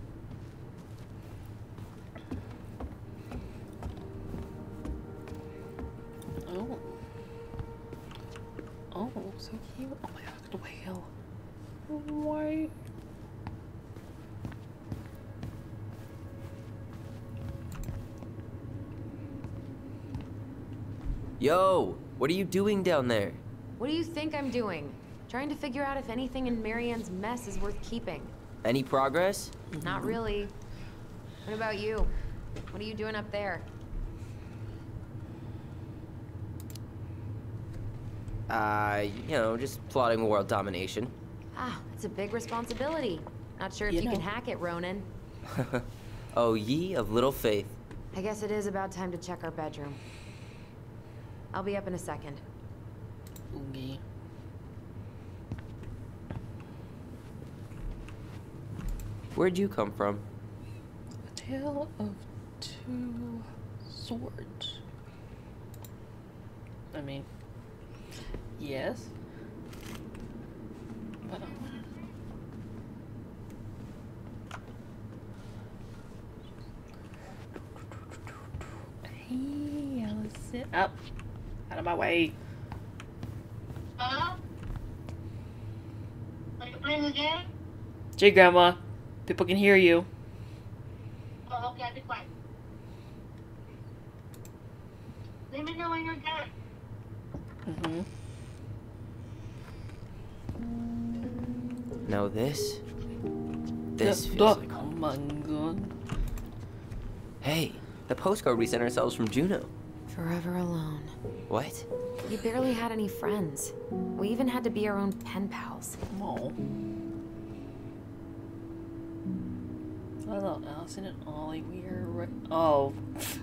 Oh. Oh, so cute. Oh my god, the whale. Why? Yo, what are you doing down there? What do you think I'm doing? Trying to figure out if anything in Marianne's mess is worth keeping. Any progress? Not really. What about you? What are you doing up there? Just plotting world domination. Ah, it's a big responsibility. Not sure if you can hack it, Ronan. Oh, ye of little faith. I guess it is about time to check our bedroom. I'll be up in a second. Okay. Where'd you come from? A tale of two swords. I mean, yes. But hey, Allison, up, out of my way. Hello? Are you playing the game? Gee, Grandma, people can hear you. Oh, okay, I'll be quiet. Let me know when you're done. Now this feels like oh home. my god. Hey, the postcard we sent ourselves from Juno. Forever alone. What? We barely had any friends. We even had to be our own pen pals. Oh. Hello, Allison and Ollie. We are right. Oh.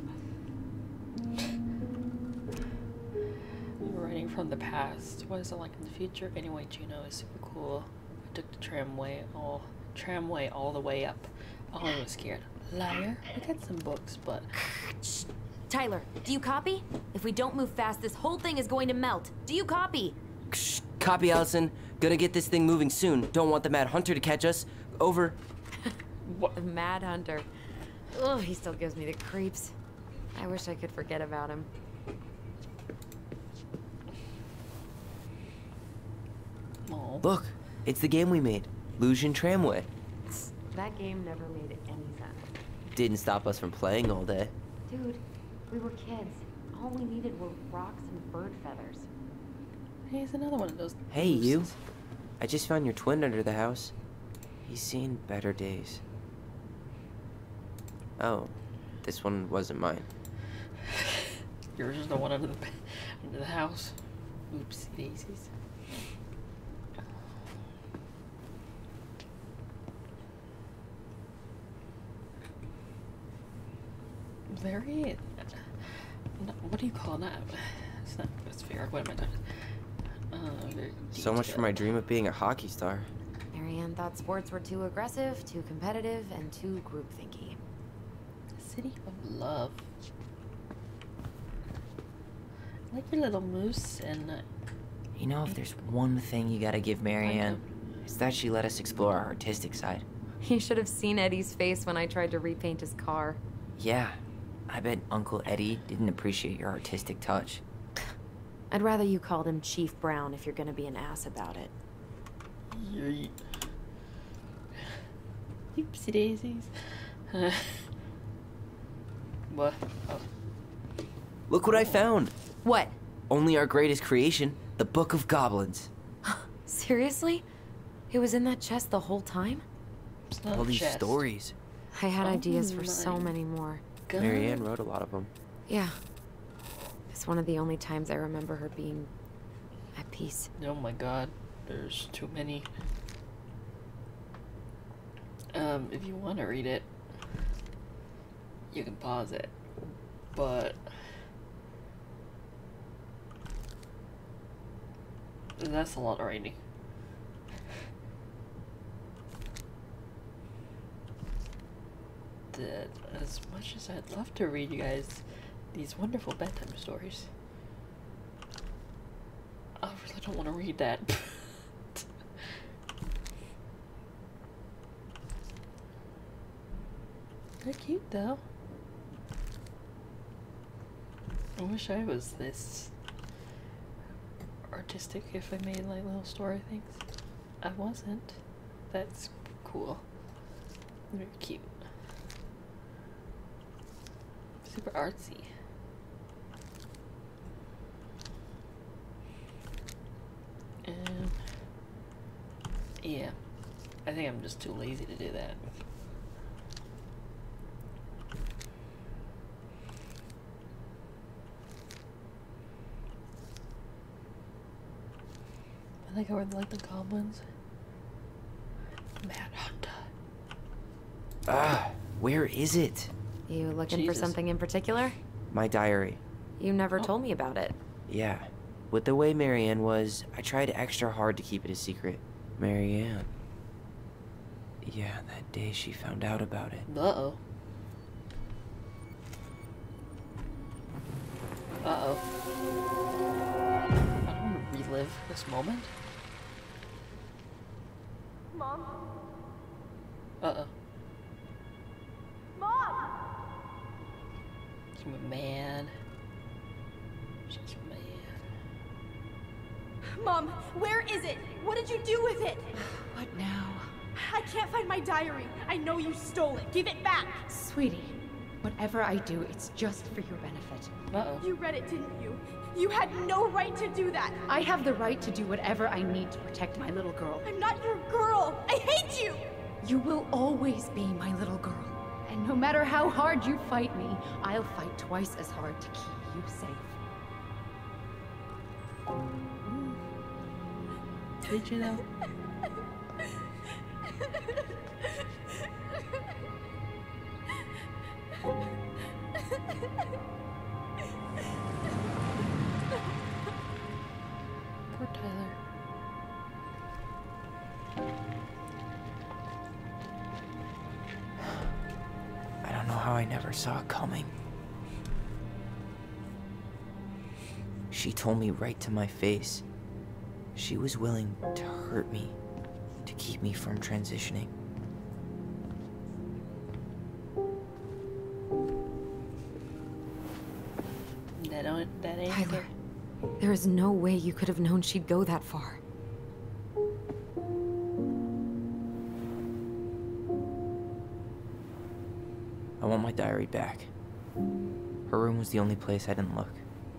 Writing from the past. What is it like in the future? Anyway, Juno is super cool. I took the tramway all the way up. Ollie was scared. Liar. I got some books, but. Shh. Tyler, do you copy? If we don't move fast, this whole thing is going to melt. Do you copy? Shh, copy, Allison. Gonna get this thing moving soon. Don't want the Mad Hunter to catch us. Over. What? The Mad Hunter. Ugh, he still gives me the creeps. I wish I could forget about him. Oh. Look, it's the game we made. Lucian Tramway. That game never made any sense. Didn't stop us from playing all day. Dude, we were kids. All we needed were rocks and bird feathers. He's another one of those. Hey, you. I just found your twin under the house. He's seen better days. Oh, this one wasn't mine. Yours is the one under the house. Oopsie daisies. Very. What do you call that? That's fair. What am I talking? Very So much for my dream of being a hockey star. Marianne thought sports were too aggressive, too competitive, and too groupthinky. City of Love. I like your little moose and. You know, if there's one thing you gotta give Marianne, it's that she let us explore our artistic side. You should have seen Eddie's face when I tried to repaint his car. Yeah, I bet Uncle Eddie didn't appreciate your artistic touch. I'd rather you called him Chief Brown if you're gonna be an ass about it. Yeet. Oopsie daisies. What? Oh. Look what I found! What? Only our greatest creation, the Book of Goblins. Seriously? It was in that chest the whole time? All these stories. I had ideas for so many more. Marianne wrote a lot of them. Yeah. It's one of the only times I remember her being at peace. Oh my god, there's too many. If you want to read it, you can pause it, but that's a lot of reading. That as much as I'd love to read you guys these wonderful bedtime stories, I really don't want to read that. They're cute though. I wish I was this artistic if I made like little story things. I wasn't. That's cool. Very cute. Super artsy. And yeah, I think I'm just too lazy to do that. I think I would like the goblins. Mad Hunter. Ah, where is it? You looking for something in particular? My diary. You never told me about it. Yeah. With the way Marianne was, I tried extra hard to keep it a secret. Marianne. Yeah, that day she found out about it. Uh-oh. Uh-oh. I don't want to relive this moment. Mom? Uh-oh. Mom! She's mad. She's mad. Mom, where is it? What did you do with it? What now? I can't find my diary. I know you stole it. Give it back. Sweetie, whatever I do, it's just for your benefit. Uh-oh. You read it, didn't you? You had no right to do that. I have the right to do whatever I need to protect my little girl. I'm not your girl. I hate you. You will always be my little girl. And no matter how hard you fight me, I'll fight twice as hard to keep you safe. Did you know? Poor Tyler. I don't know how I never saw it coming. She told me right to my face. She was willing to hurt me, to keep me from transitioning. That ain't Tyler, there is no way you could have known she'd go that far. I want my diary back. Her room was the only place I didn't look.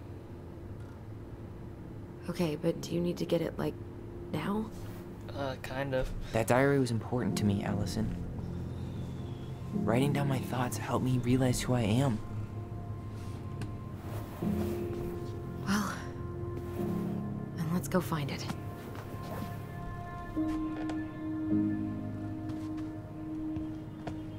Okay, but do you need to get it, like, now? Kind of. That diary was important to me, Allison. Writing down my thoughts helped me realize who I am. Well, then let's go find it.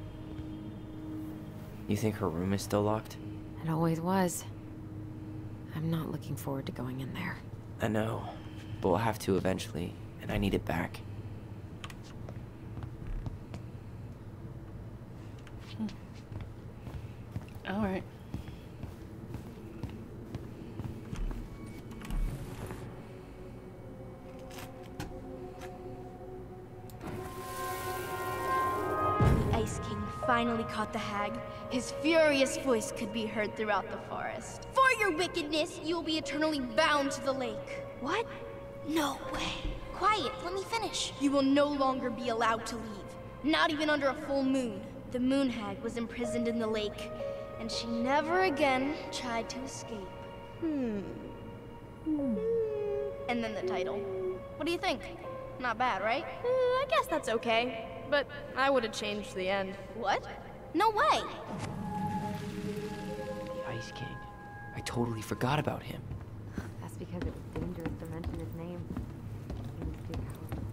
You think her room is still locked? It always was. I'm not looking forward to going in there. I know, but we'll have to eventually, and I need it back. Alright. The Ice King finally caught the hag. His furious voice could be heard throughout the forest. For your wickedness, you will be eternally bound to the lake. What? No way. Quiet, let me finish. You will no longer be allowed to leave. Not even under a full moon. The moon hag was imprisoned in the lake, and she never again tried to escape. And then the title. What do you think? Not bad, right? I guess that's okay. But I would have changed the end. What? No way! The Ice King. I totally forgot about him. That's because it was dangerous to mention his name. He was too cowardly.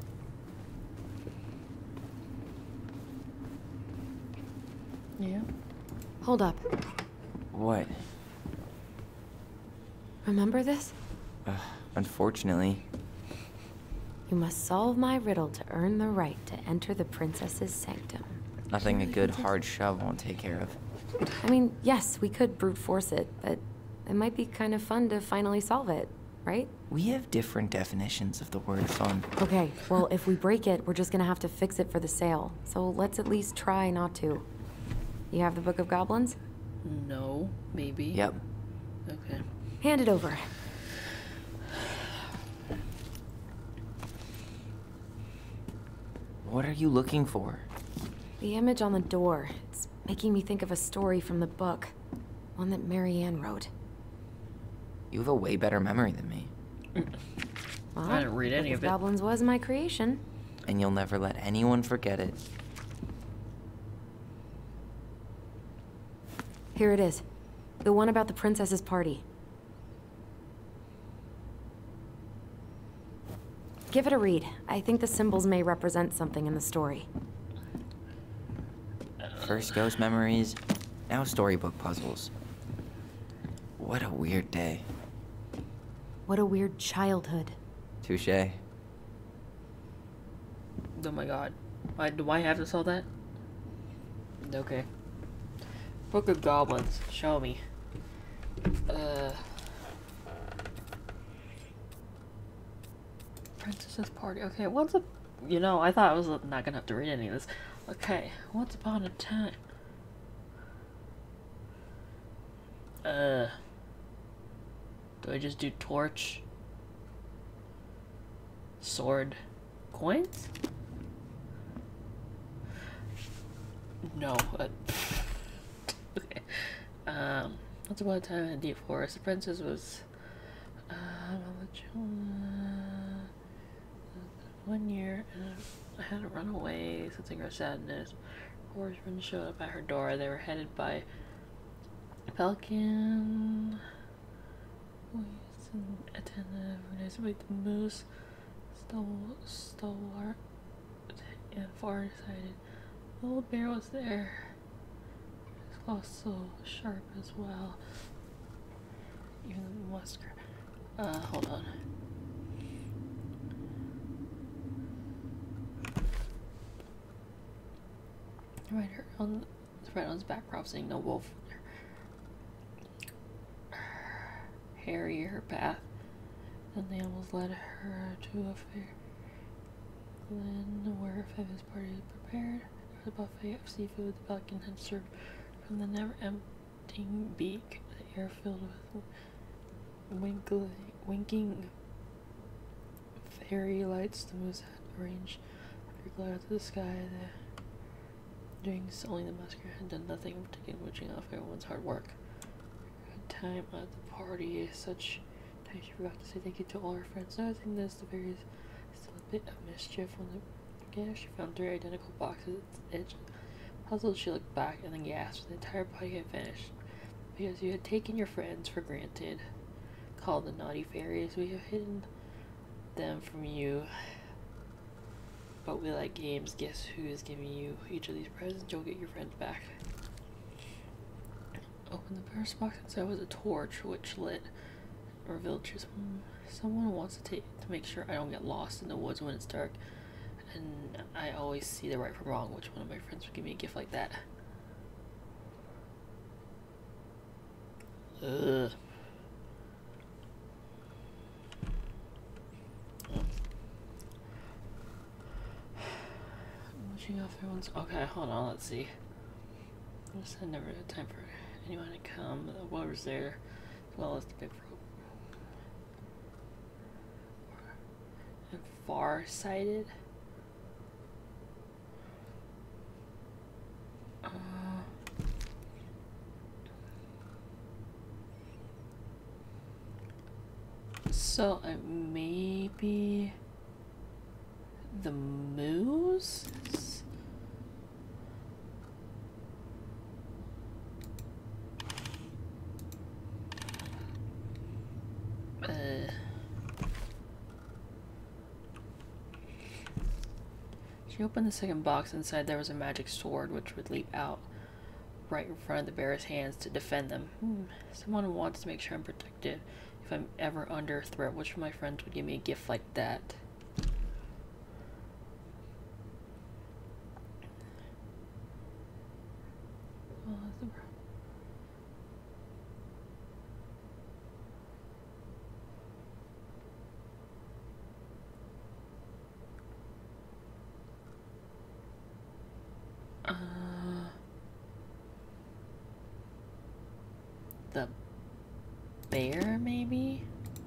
Yeah. Hold up. What? Remember this? Unfortunately. You must solve my riddle to earn the right to enter the princess's sanctum. Nothing a good hard shove won't take care of. I mean, yes, we could brute force it, but it might be kind of fun to finally solve it, right? We have different definitions of the word fun. Okay, well, if we break it, we're just gonna have to fix it for the sale. So let's at least try not to. You have the Book of Goblins? No, maybe. Yep. Okay. Hand it over. What are you looking for? The image on the door. It's making me think of a story from the book. One that Marianne wrote. You have a way better memory than me. Well, I didn't read any Book of it. Goblins was my creation. And you'll never let anyone forget it. Here it is. The one about the princess's party. Give it a read. I think the symbols may represent something in the story. First ghost memories, now storybook puzzles. What a weird day. What a weird childhood. Touché. Oh my god. Do I have to solve that? Okay. Book of Goblins. Show me. Princess's Party. Okay, once you know, I thought I was not gonna have to read any of this. Okay, once upon a time. Do I just do torch? Sword? Coins? No. Okay. Once upon a time in a deep forest, the princess was one year, and I hadn't run away, sensing her sadness. Horsemen showed up at her door. They were headed by Pelican, attentive, nice with the moose, stalwart, and far-sighted. The old bear was there. His claws so sharp as well. Even the musker. Hold on. Right on his back, crossing the wolf. Harry her path. Then the animals led her to a fair glen where a famous party was prepared. There was a buffet of seafood the pelican had served from the never-emptying beak. The air filled with winking fairy lights. The moose had arranged to glare to the sky. The drinks, only the masker had done nothing in particular, witching off everyone's hard work. Good time at the party, such time she forgot to say thank you to all her friends. Noticing this, the fairies still a bit of mischief on the gas. She found 3 identical boxes at its edge. Puzzled, she looked back and then gasped. The entire party had vanished. Because you had taken your friends for granted. Called the naughty fairies, we have hidden them from you. But we like games. Guess who is giving you each of these presents? You'll get your friends back. Open In the first box inside was a torch which lit revealed truth. Someone wants to make sure I don't get lost in the woods when it's dark, and I always see the right from wrong. Which one of my friends would give me a gift like that? Ugh. Watching off everyone's. Okay, hold on. Let's see. I just had never had time for anyone to come. The water's there, as well as the big rope. And far-sighted. So maybe the moose. She opened the second box. Inside there was a magic sword which would leap out right in front of the bear's hands to defend them. Someone wants to make sure I'm protected if I'm ever under threat. Which of my friends would give me a gift like that? The bear, maybe?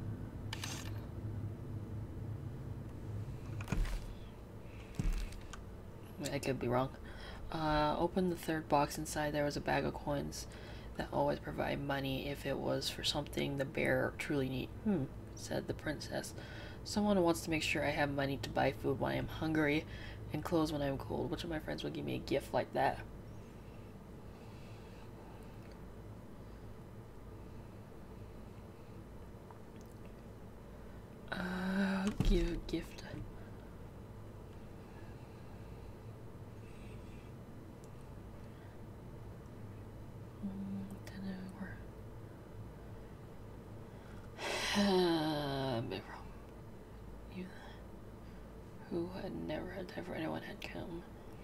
I could be wrong. Open the third box. Inside there was a bag of coins that always provide money if it was for something the bear truly need. Said the princess. Someone wants to make sure I have money to buy food when I am hungry and clothes when I am cold. Which of my friends would give me a gift like that? Give a gift. Who had never had time for anyone had come.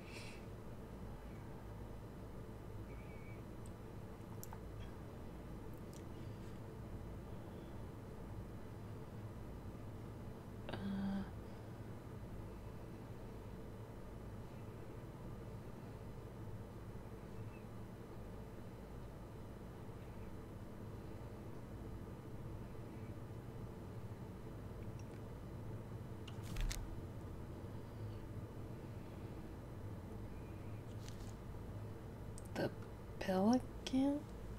The pelican?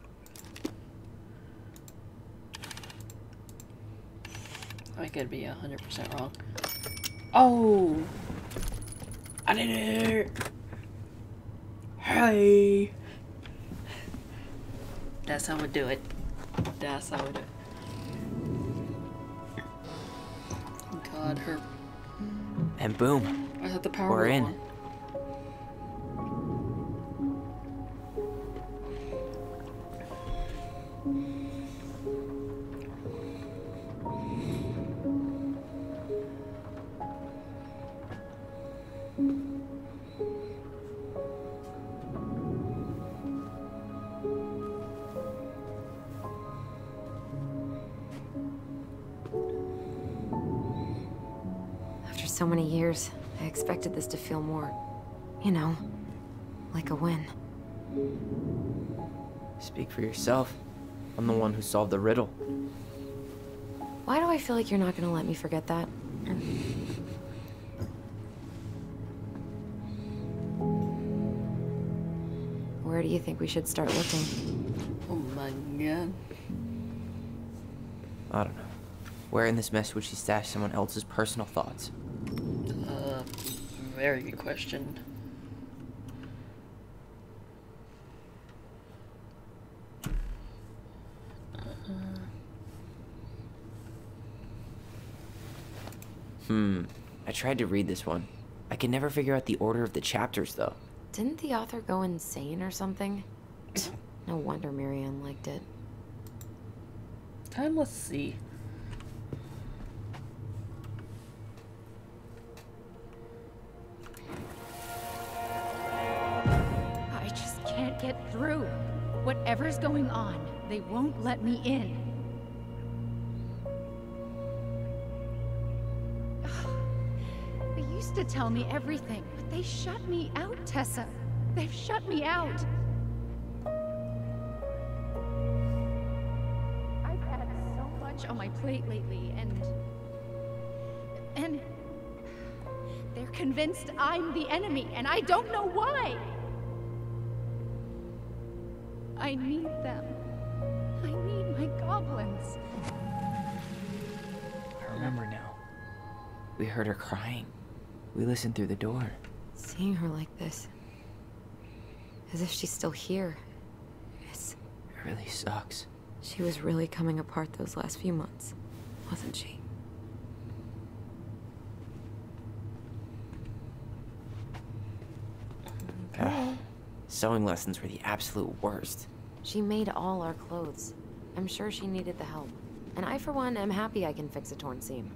I could be 100% wrong. Oh! I did it! Hey! That's how we do it. That's how we do it. God, her. And boom. I thought the power we're in. On. So many years, I expected this to feel more, you know, like a win. Speak for yourself. I'm the one who solved the riddle. Why do I feel like you're not gonna let me forget that? Where do you think we should start looking? Oh my god. I don't know. Where in this mess would she stash someone else's personal thoughts? Very good question. I tried to read this one. I could never figure out the order of the chapters, though. Didn't the author go insane or something? No wonder Marianne liked it. Let's see. I just can't get through. Whatever's going on, they won't let me in. They used to tell me everything, but they shut me out, Tessa. They've shut me out. I've had so much on my plate lately, and they're convinced I'm the enemy, and I don't know why. I need them. I need my goblins. I remember now. We heard her crying. We listened through the door. Seeing her like this, as if she's still here, It really sucks. she was really coming apart those last few months, wasn't she? Sewing lessons were the absolute worst. She made all our clothes. I'm sure she needed the help. And I, for one, am happy I can fix a torn seam.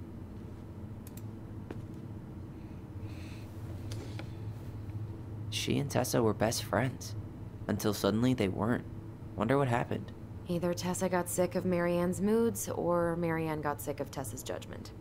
She and Tessa were best friends. Until suddenly they weren't. Wonder what happened. Either Tessa got sick of Marianne's moods, or Marianne got sick of Tessa's judgment.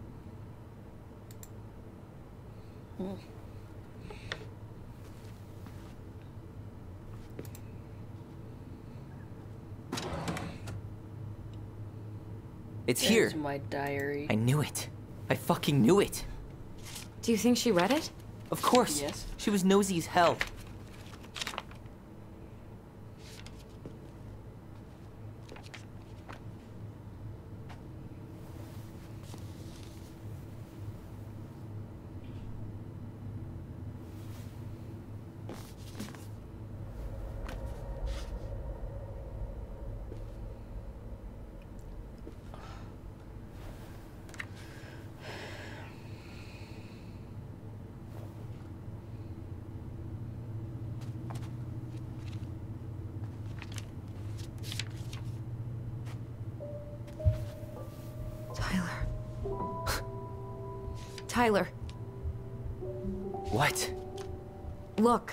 It's Here's here. my diary. I knew it. I fucking knew it. Do you think she read it? Of course. Yes. She was nosy as hell. Tyler. What? Look.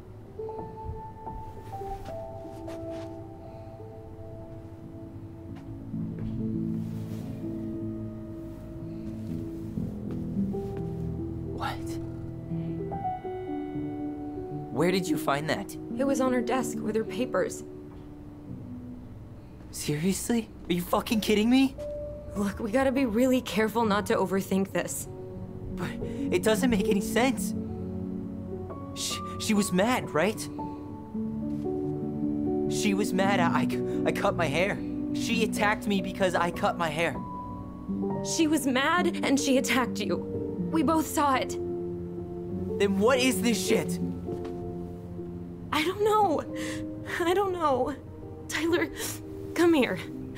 What? Where did you find that? It was on her desk with her papers. Seriously? Are you fucking kidding me? Look, we gotta be really careful not to overthink this. But it doesn't make any sense. She was mad, right? She was mad I cut my hair. She attacked me because I cut my hair. She was mad and she attacked you. We both saw it. Then what is this shit? I don't know. I don't know. Tyler, come here.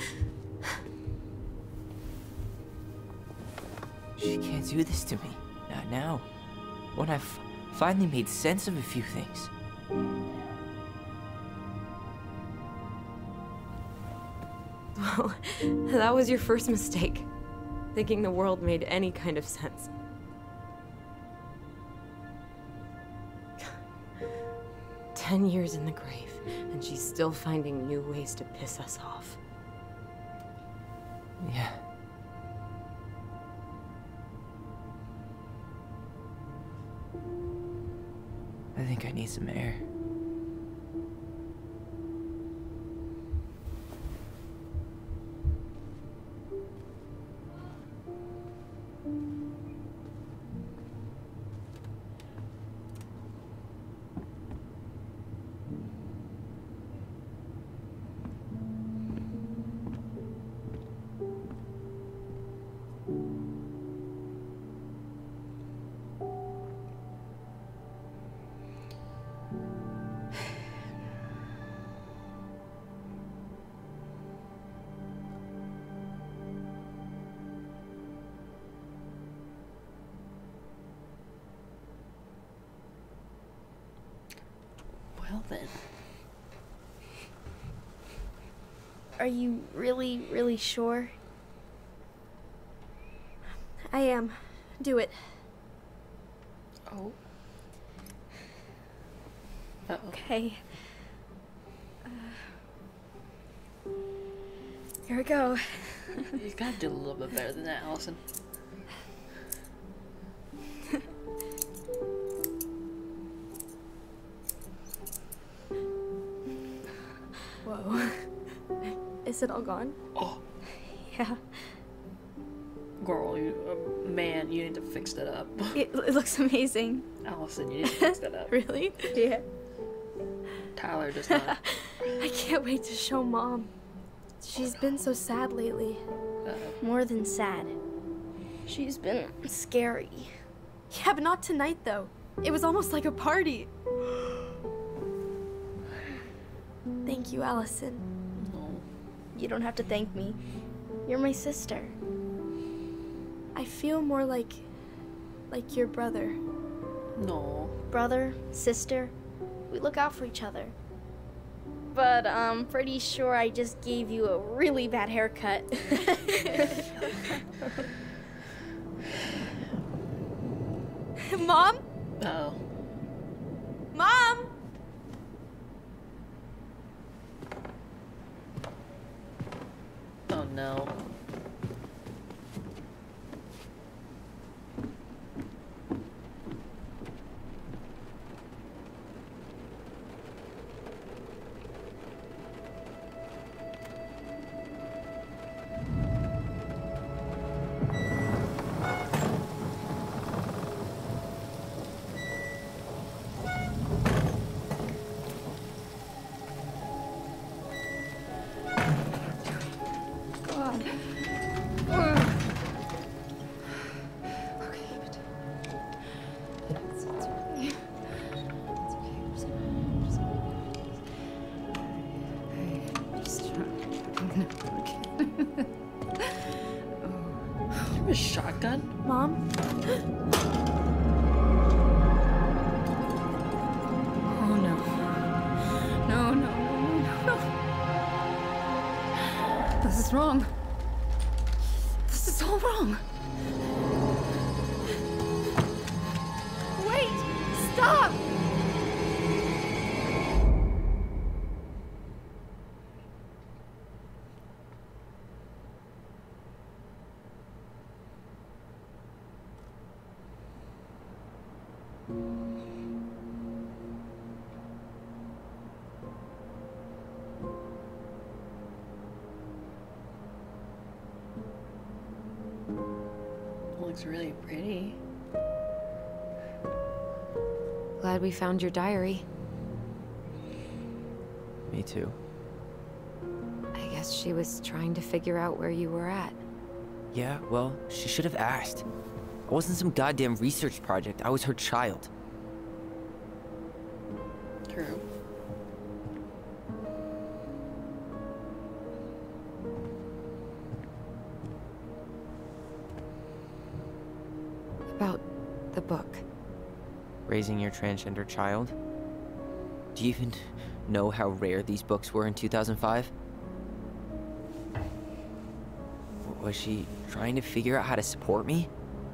She can't do this to me. Not now. When I've finally made sense of a few things. Well, that was your first mistake. Thinking the world made any kind of sense. "10 years in the grave, and she's still finding new ways to piss us off." Yeah. I think I need some air. Well then. Are you really, really sure? I am. Do it. Oh. Uh-oh. Okay. Here we go. You gotta do a little bit better than that, Allison. Whoa. Is it all gone? Oh. Yeah. Girl, man, you need to fix that up. It looks amazing. Allison, you need to fix that up. Really? Yeah. Tyler does not. I can't wait to show Mom. She's been so sad lately. More than sad. She's been scary. Yeah, but not tonight, though. It was almost like a party. Thank you, Allison. No. You don't have to thank me. You're my sister. I feel more like your brother. No. Brother, sister, we look out for each other. But I'm pretty sure I just gave you a really bad haircut. Mom? Uh-oh. Mom! Oh no. A shotgun? Mom? Oh no. No, no, no, no, no. This is wrong. This is all wrong. Wait! Stop! Looks really pretty. Glad we found your diary. Me too. I guess she was trying to figure out where you were at. Yeah, well, she should have asked. I wasn't some goddamn research project. I was her child. True. About the book. Raising your transgender child? Do you even know how rare these books were in 2005? Was she trying to figure out how to support me?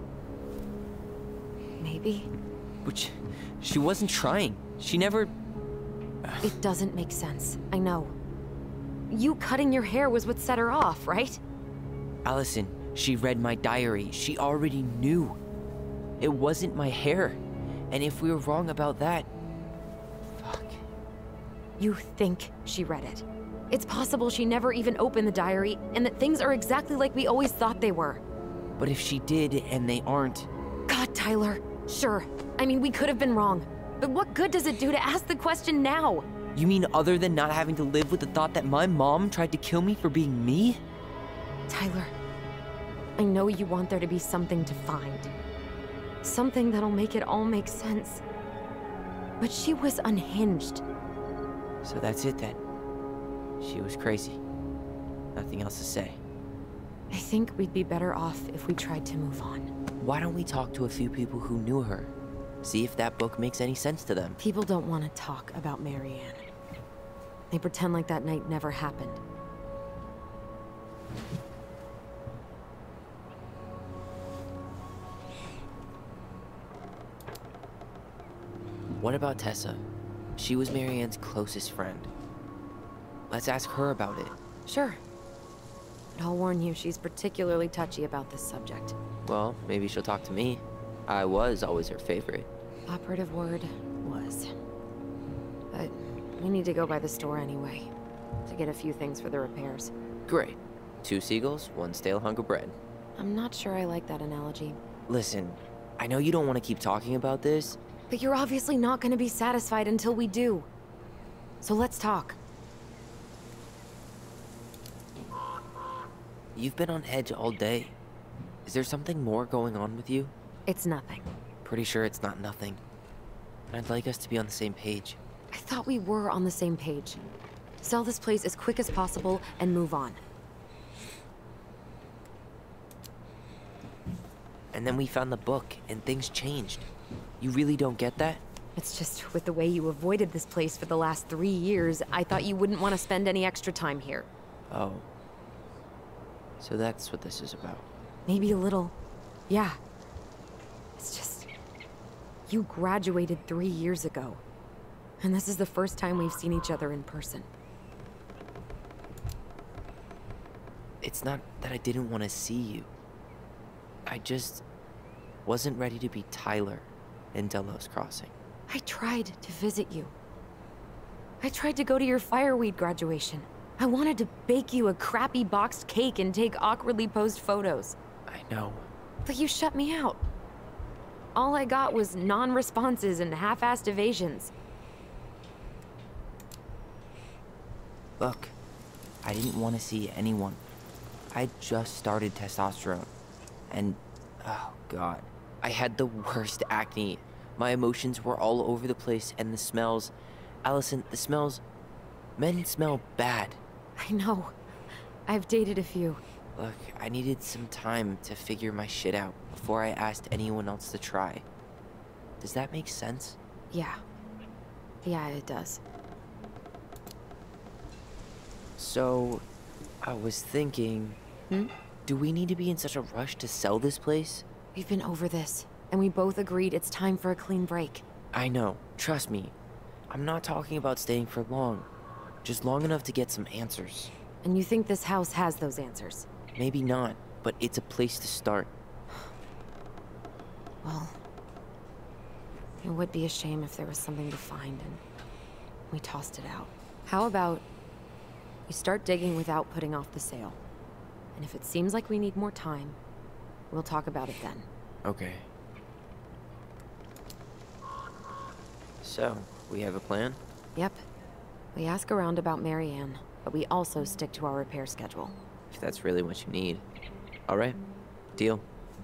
Maybe. Which, she wasn't trying. She never... It doesn't make sense. I know. You cutting your hair was what set her off, right? Allison, she read my diary. She already knew. It wasn't my hair. And if we were wrong about that... Fuck. You think she read it. It's possible she never even opened the diary, and that things are exactly like we always thought they were. But if she did, and they aren't... God, Tyler. Sure. I mean, we could have been wrong. But what good does it do to ask the question now? You mean other than not having to live with the thought that my mom tried to kill me for being me? Tyler, I know you want there to be something to find. Something that'll make it all make sense. But she was unhinged. So that's it then. She was crazy. Nothing else to say. I think we'd be better off if we tried to move on. Why don't we talk to a few people who knew her? See if that book makes any sense to them. People don't want to talk about Marianne. They pretend like that night never happened. What about Tessa? She was Marianne's closest friend. Let's ask her about it. Sure. But I'll warn you, she's particularly touchy about this subject. Well, maybe she'll talk to me. I was always her favorite. Operative word was. But we need to go by the store anyway, to get a few things for the repairs. Great. 2 seagulls, 1 stale hunk of bread. I'm not sure I like that analogy. Listen, I know you don't want to keep talking about this. But you're obviously not going to be satisfied until we do. So let's talk. You've been on edge all day. Is there something more going on with you? It's nothing. Pretty sure it's not nothing. And I'd like us to be on the same page. I thought we were on the same page. Sell this place as quick as possible and move on. And then we found the book, and things changed. You really don't get that? It's just, with the way you avoided this place for the last 3 years, I thought you wouldn't want to spend any extra time here. Oh. So that's what this is about. Maybe a little. Yeah. It's just... You graduated 3 years ago. And this is the first time we've seen each other in person. It's not that I didn't want to see you. I just wasn't ready to be Tyler in Delos Crossing. I tried to visit you. I tried to go to your fireweed graduation. I wanted to bake you a crappy boxed cake and take awkwardly posed photos. I know. But you shut me out. All I got was non-responses and half-assed evasions. Look, I didn't want to see anyone. I just started testosterone. And, oh god, I had the worst acne. My emotions were all over the place, and the smells... Allison, the smells... Men smell bad. I know. I've dated a few. Look, I needed some time to figure my shit out before I asked anyone else to try. Does that make sense? Yeah. Yeah, it does. So, I was thinking... Do we need to be in such a rush to sell this place? We've been over this, and we both agreed it's time for a clean break. I know. Trust me. I'm not talking about staying for long. Just long enough to get some answers. And you think this house has those answers? Maybe not, but it's a place to start. Well, it would be a shame if there was something to find and we tossed it out. How about we start digging without putting off the sale? And if it seems like we need more time, we'll talk about it then. Okay. So, we have a plan? Yep. We ask around about Marianne, but we also stick to our repair schedule. If that's really what you need. Alright. Deal.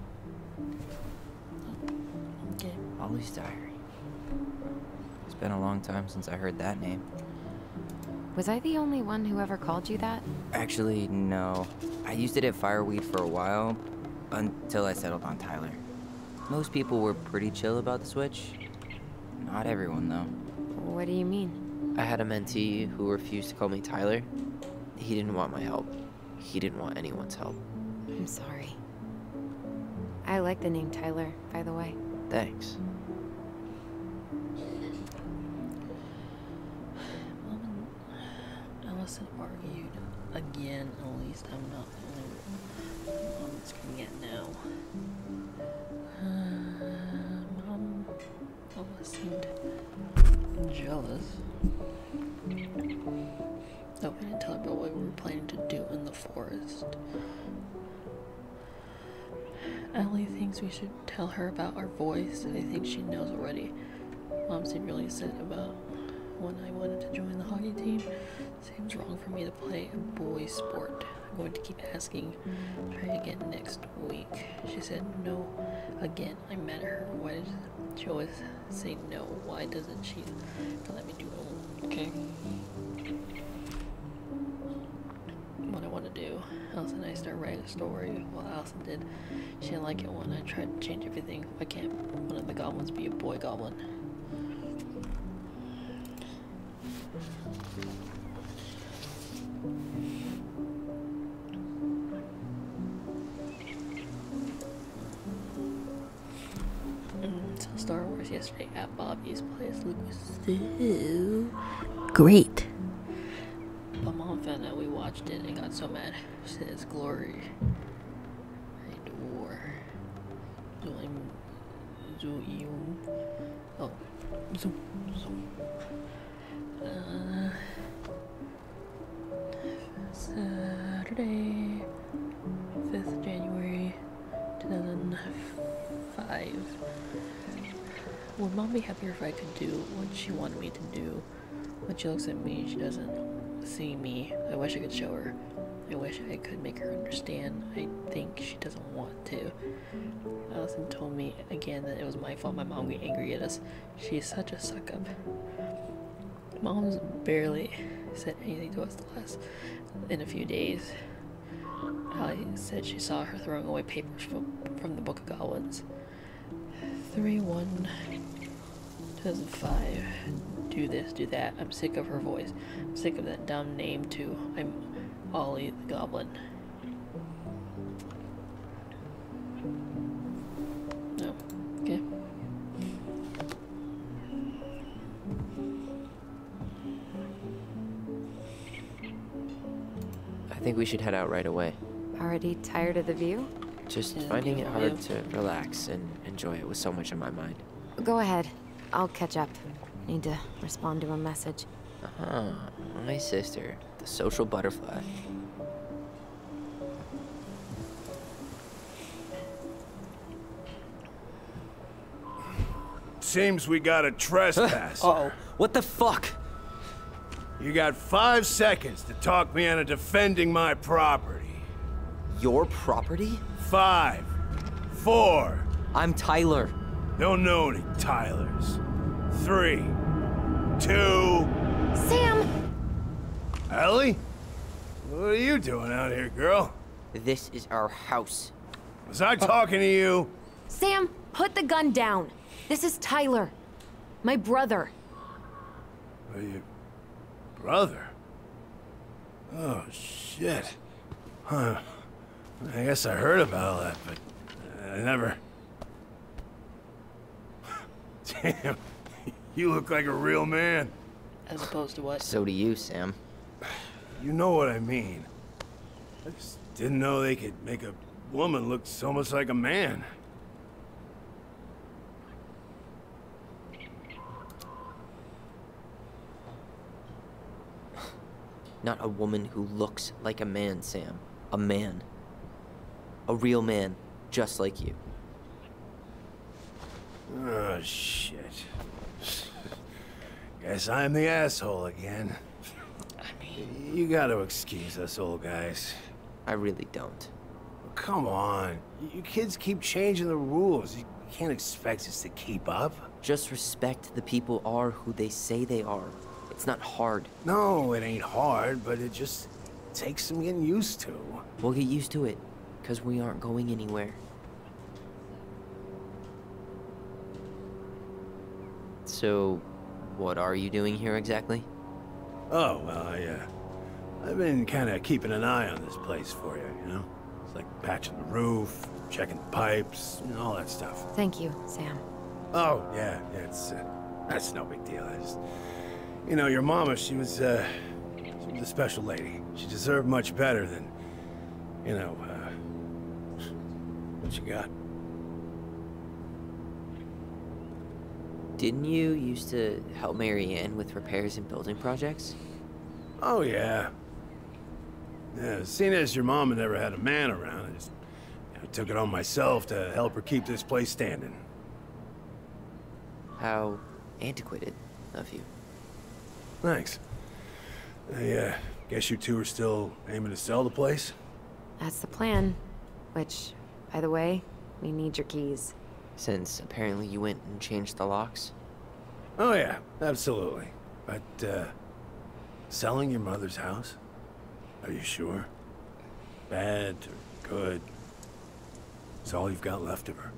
Okay. Ollie's Diary. It's been a long time since I heard that name. Was I the only one who ever called you that? Actually, no. I used it at Fireweed for a while, until I settled on Tyler. Most people were pretty chill about the switch. Not everyone, though. What do you mean? I had a mentee who refused to call me Tyler. He didn't want my help. He didn't want anyone's help. I'm sorry. I like the name Tyler, by the way. Thanks. Allison argued again. At least I'm not the only one that's getting it now. Mom almost seemed jealous. No, we didn't tell her about what we were planning to do in the forest. Allie thinks we should tell her about our voice. I think she knows already. Mom seemed really upset about when I wanted to join the hockey team. Seems wrong for me to play a boy sport. I'm going to keep asking. Try again next week. She said no again. I'm mad at her. Why does she always say no? Why doesn't she let me do it? Okay. What I want to do. Allison and I started writing a story. Well, Allison did. She didn't like it when I tried to change everything. Why can't one of the goblins be a boy goblin? Star Wars yesterday at Bobby's place. Luke was so great. But Mom found out we watched it and got so mad. She says, Glory. I adore. Oh. Saturday, 5th January, 2005. Would Mom be happier if I could do what she wanted me to do? When she looks at me, she doesn't see me. I wish I could show her. I wish I could make her understand. I think she doesn't want to. Allison told me again that it was my fault my mom got angry at us. She's such a suck-up. Mom's barely said anything to us in a few days. Allie said she saw her throwing away papers from the Book of Goblins. 3/1/2005. Do this, do that. I'm sick of her voice. I'm sick of that dumb name too. I'm Ollie the Goblin. No. Okay. I think we should head out right away. Already tired of the view? Just Yeah, finding it hard view. to relax and enjoy it with so much on my mind. Go ahead. I'll catch up. Need to respond to a message. My sister, the social butterfly. Seems we got a trespasser. Uh-oh. What the fuck? You got 5 seconds to talk me into defending my property. Your property? 5, 4. I'm Tyler. Don't know any Tylers. 3, 2. Sam! Ellie? What are you doing out here, girl? This is our house. Was I talking to you? Sam, put the gun down. This is Tyler. My brother. Are you... brother? Oh, shit. Huh. I guess I heard about all that, but I never... Damn. You look like a real man. As opposed to what? So do you, Sam. You know what I mean. I just didn't know they could make a woman look so much like a man. Not a woman who looks like a man, Sam. A man. A real man, just like you. Oh, shit. Guess I'm the asshole again. You gotta excuse us old guys. I really don't. Come on. You kids keep changing the rules. You can't expect us to keep up. Just respect the people are who they say they are. It's not hard. No, it ain't hard, but it just takes some getting used to. We'll get used to it, because we aren't going anywhere. So, what are you doing here exactly? Oh, well, I've been kind of keeping an eye on this place for you, you know? It's like patching the roof, checking the pipes, you know, all that stuff. Thank you, Sam. Oh, yeah, it's, that's no big deal. I just, you know, your mama, she was a special lady. She deserved much better than, you know, what you got. Didn't you used to help Mary Ann with repairs and building projects? Oh, yeah. Yeah, seeing as your mama never had a man around, I took it on myself to help her keep this place standing. How antiquated of you. Thanks. I guess you two are still aiming to sell the place? That's the plan. Which, by the way, we need your keys. Since apparently you went and changed the locks? Oh yeah, absolutely. But, selling your mother's house? Are you sure? Bad or good? It's all you've got left of her.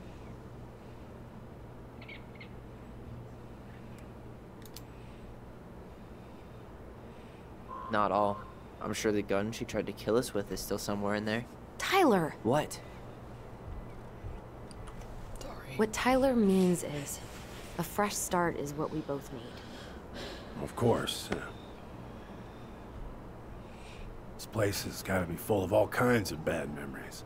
Not all. I'm sure the gun she tried to kill us with is still somewhere in there. Tyler! What? Sorry. What Tyler means is, a fresh start is what we both need. Of course. This place has got to be full of all kinds of bad memories.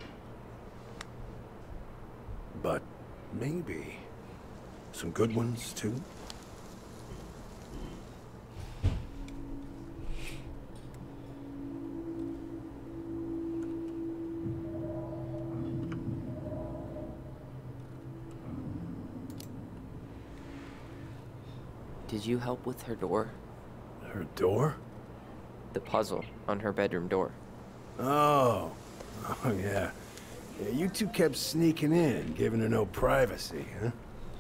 But maybe some good ones, too? Did you help with her door? Her door? The puzzle on her bedroom door. Oh. Oh, yeah. Yeah, you two kept sneaking in, giving her no privacy, huh?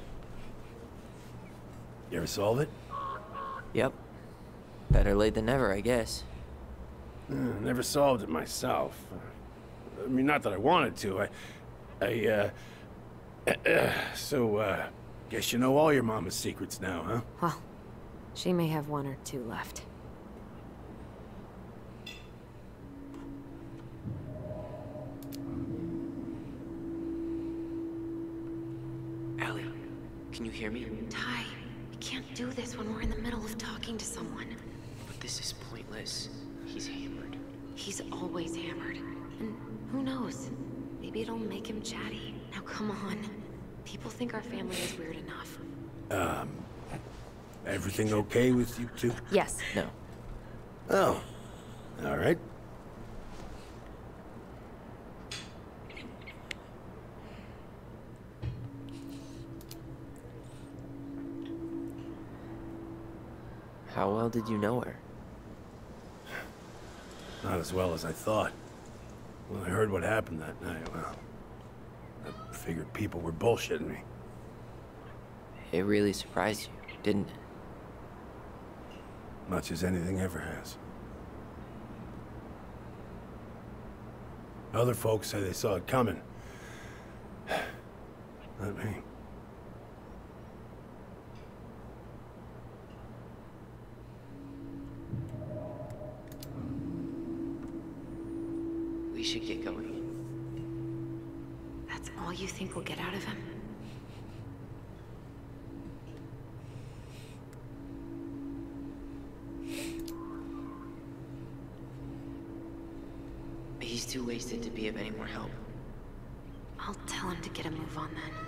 You ever solve it? Yep. Better late than never, I guess. Never solved it myself. I mean, not that I wanted to. Guess you know all your mama's secrets now, huh? Well, she may have one or two left. Ellie, can you hear me? Ty, we can't do this when we're in the middle of talking to someone. But this is pointless. He's hammered. He's always hammered. And who knows? Maybe it'll make him chatty. Now come on. People think our family is weird enough. Everything okay with you two? Yes. No. Oh. All right. How well did you know her? Not as well as I thought. When I heard what happened that night, well, I figured people were bullshitting me. It really surprised you, didn't it? Much as anything ever has. Other folks say they saw it coming. Not me. We should get going. That's all you think we'll get out of him? He's too wasted to be of any more help. I'll tell him to get a move on then.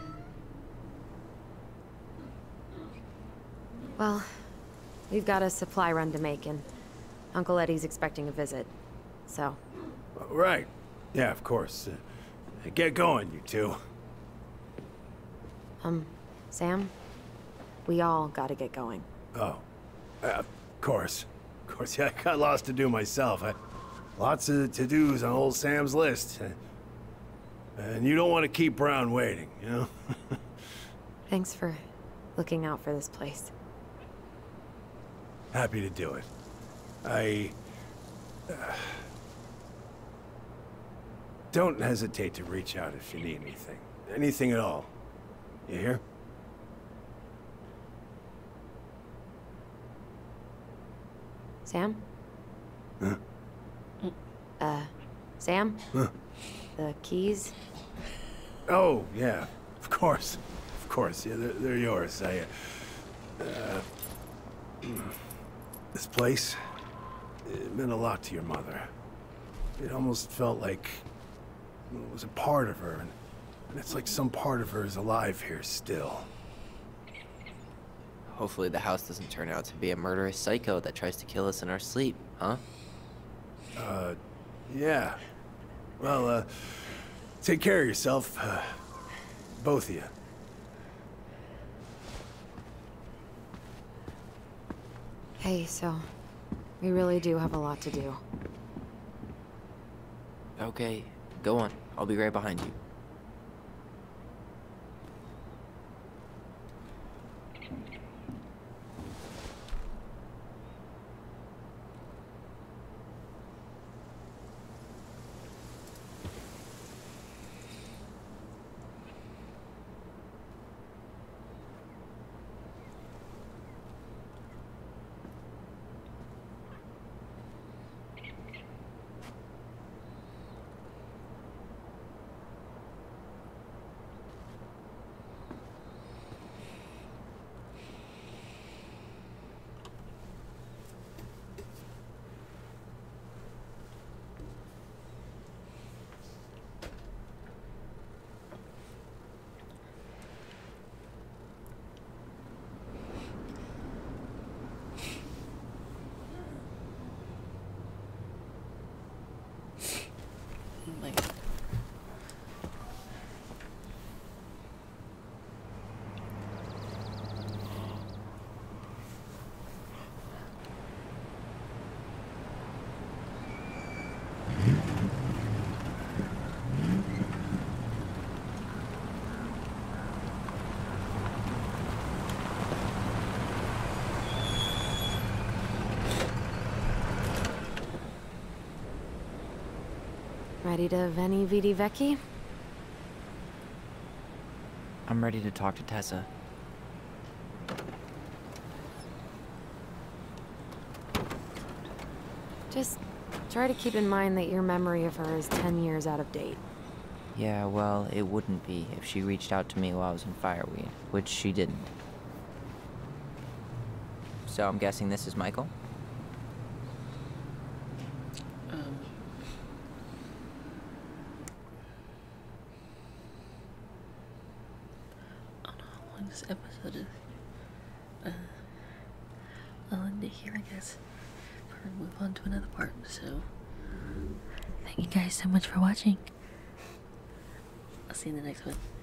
Well, we've got a supply run to make, and Uncle Eddie's expecting a visit. So... Right. Yeah, of course. Get going, you two. Sam? We all gotta get going. Oh. Of course. Of course, yeah, I got lots to do myself. Lots of to-dos on old Sam's list. And you don't want to keep Brown waiting, you know? Thanks for looking out for this place. Happy to do it. Don't hesitate to reach out if you need anything. Anything at all. You hear? Sam? Huh? Sam? Huh? The keys? Oh, yeah. Of course. Of course. Yeah, they're yours. This place, it meant a lot to your mother. It almost felt like it was a part of her, and it's like some part of her is alive here still. Hopefully the house doesn't turn out to be a murderous psycho that tries to kill us in our sleep, huh? Yeah. Well, take care of yourself. Both of you. Hey, so... we really do have a lot to do. Okay, go on. I'll be right behind you. something. Ready to Veni Vidi Vici? I'm ready to talk to Tessa. Just try to keep in mind that your memory of her is 10 years out of date. Yeah, well, it wouldn't be if she reached out to me while I was in Fireweed, which she didn't. So I'm guessing this is Michael? I don't know how long this episode is. I'll end it here, I guess, before we move on to another part. So, thank you guys so much for watching. I'll see you in the next one.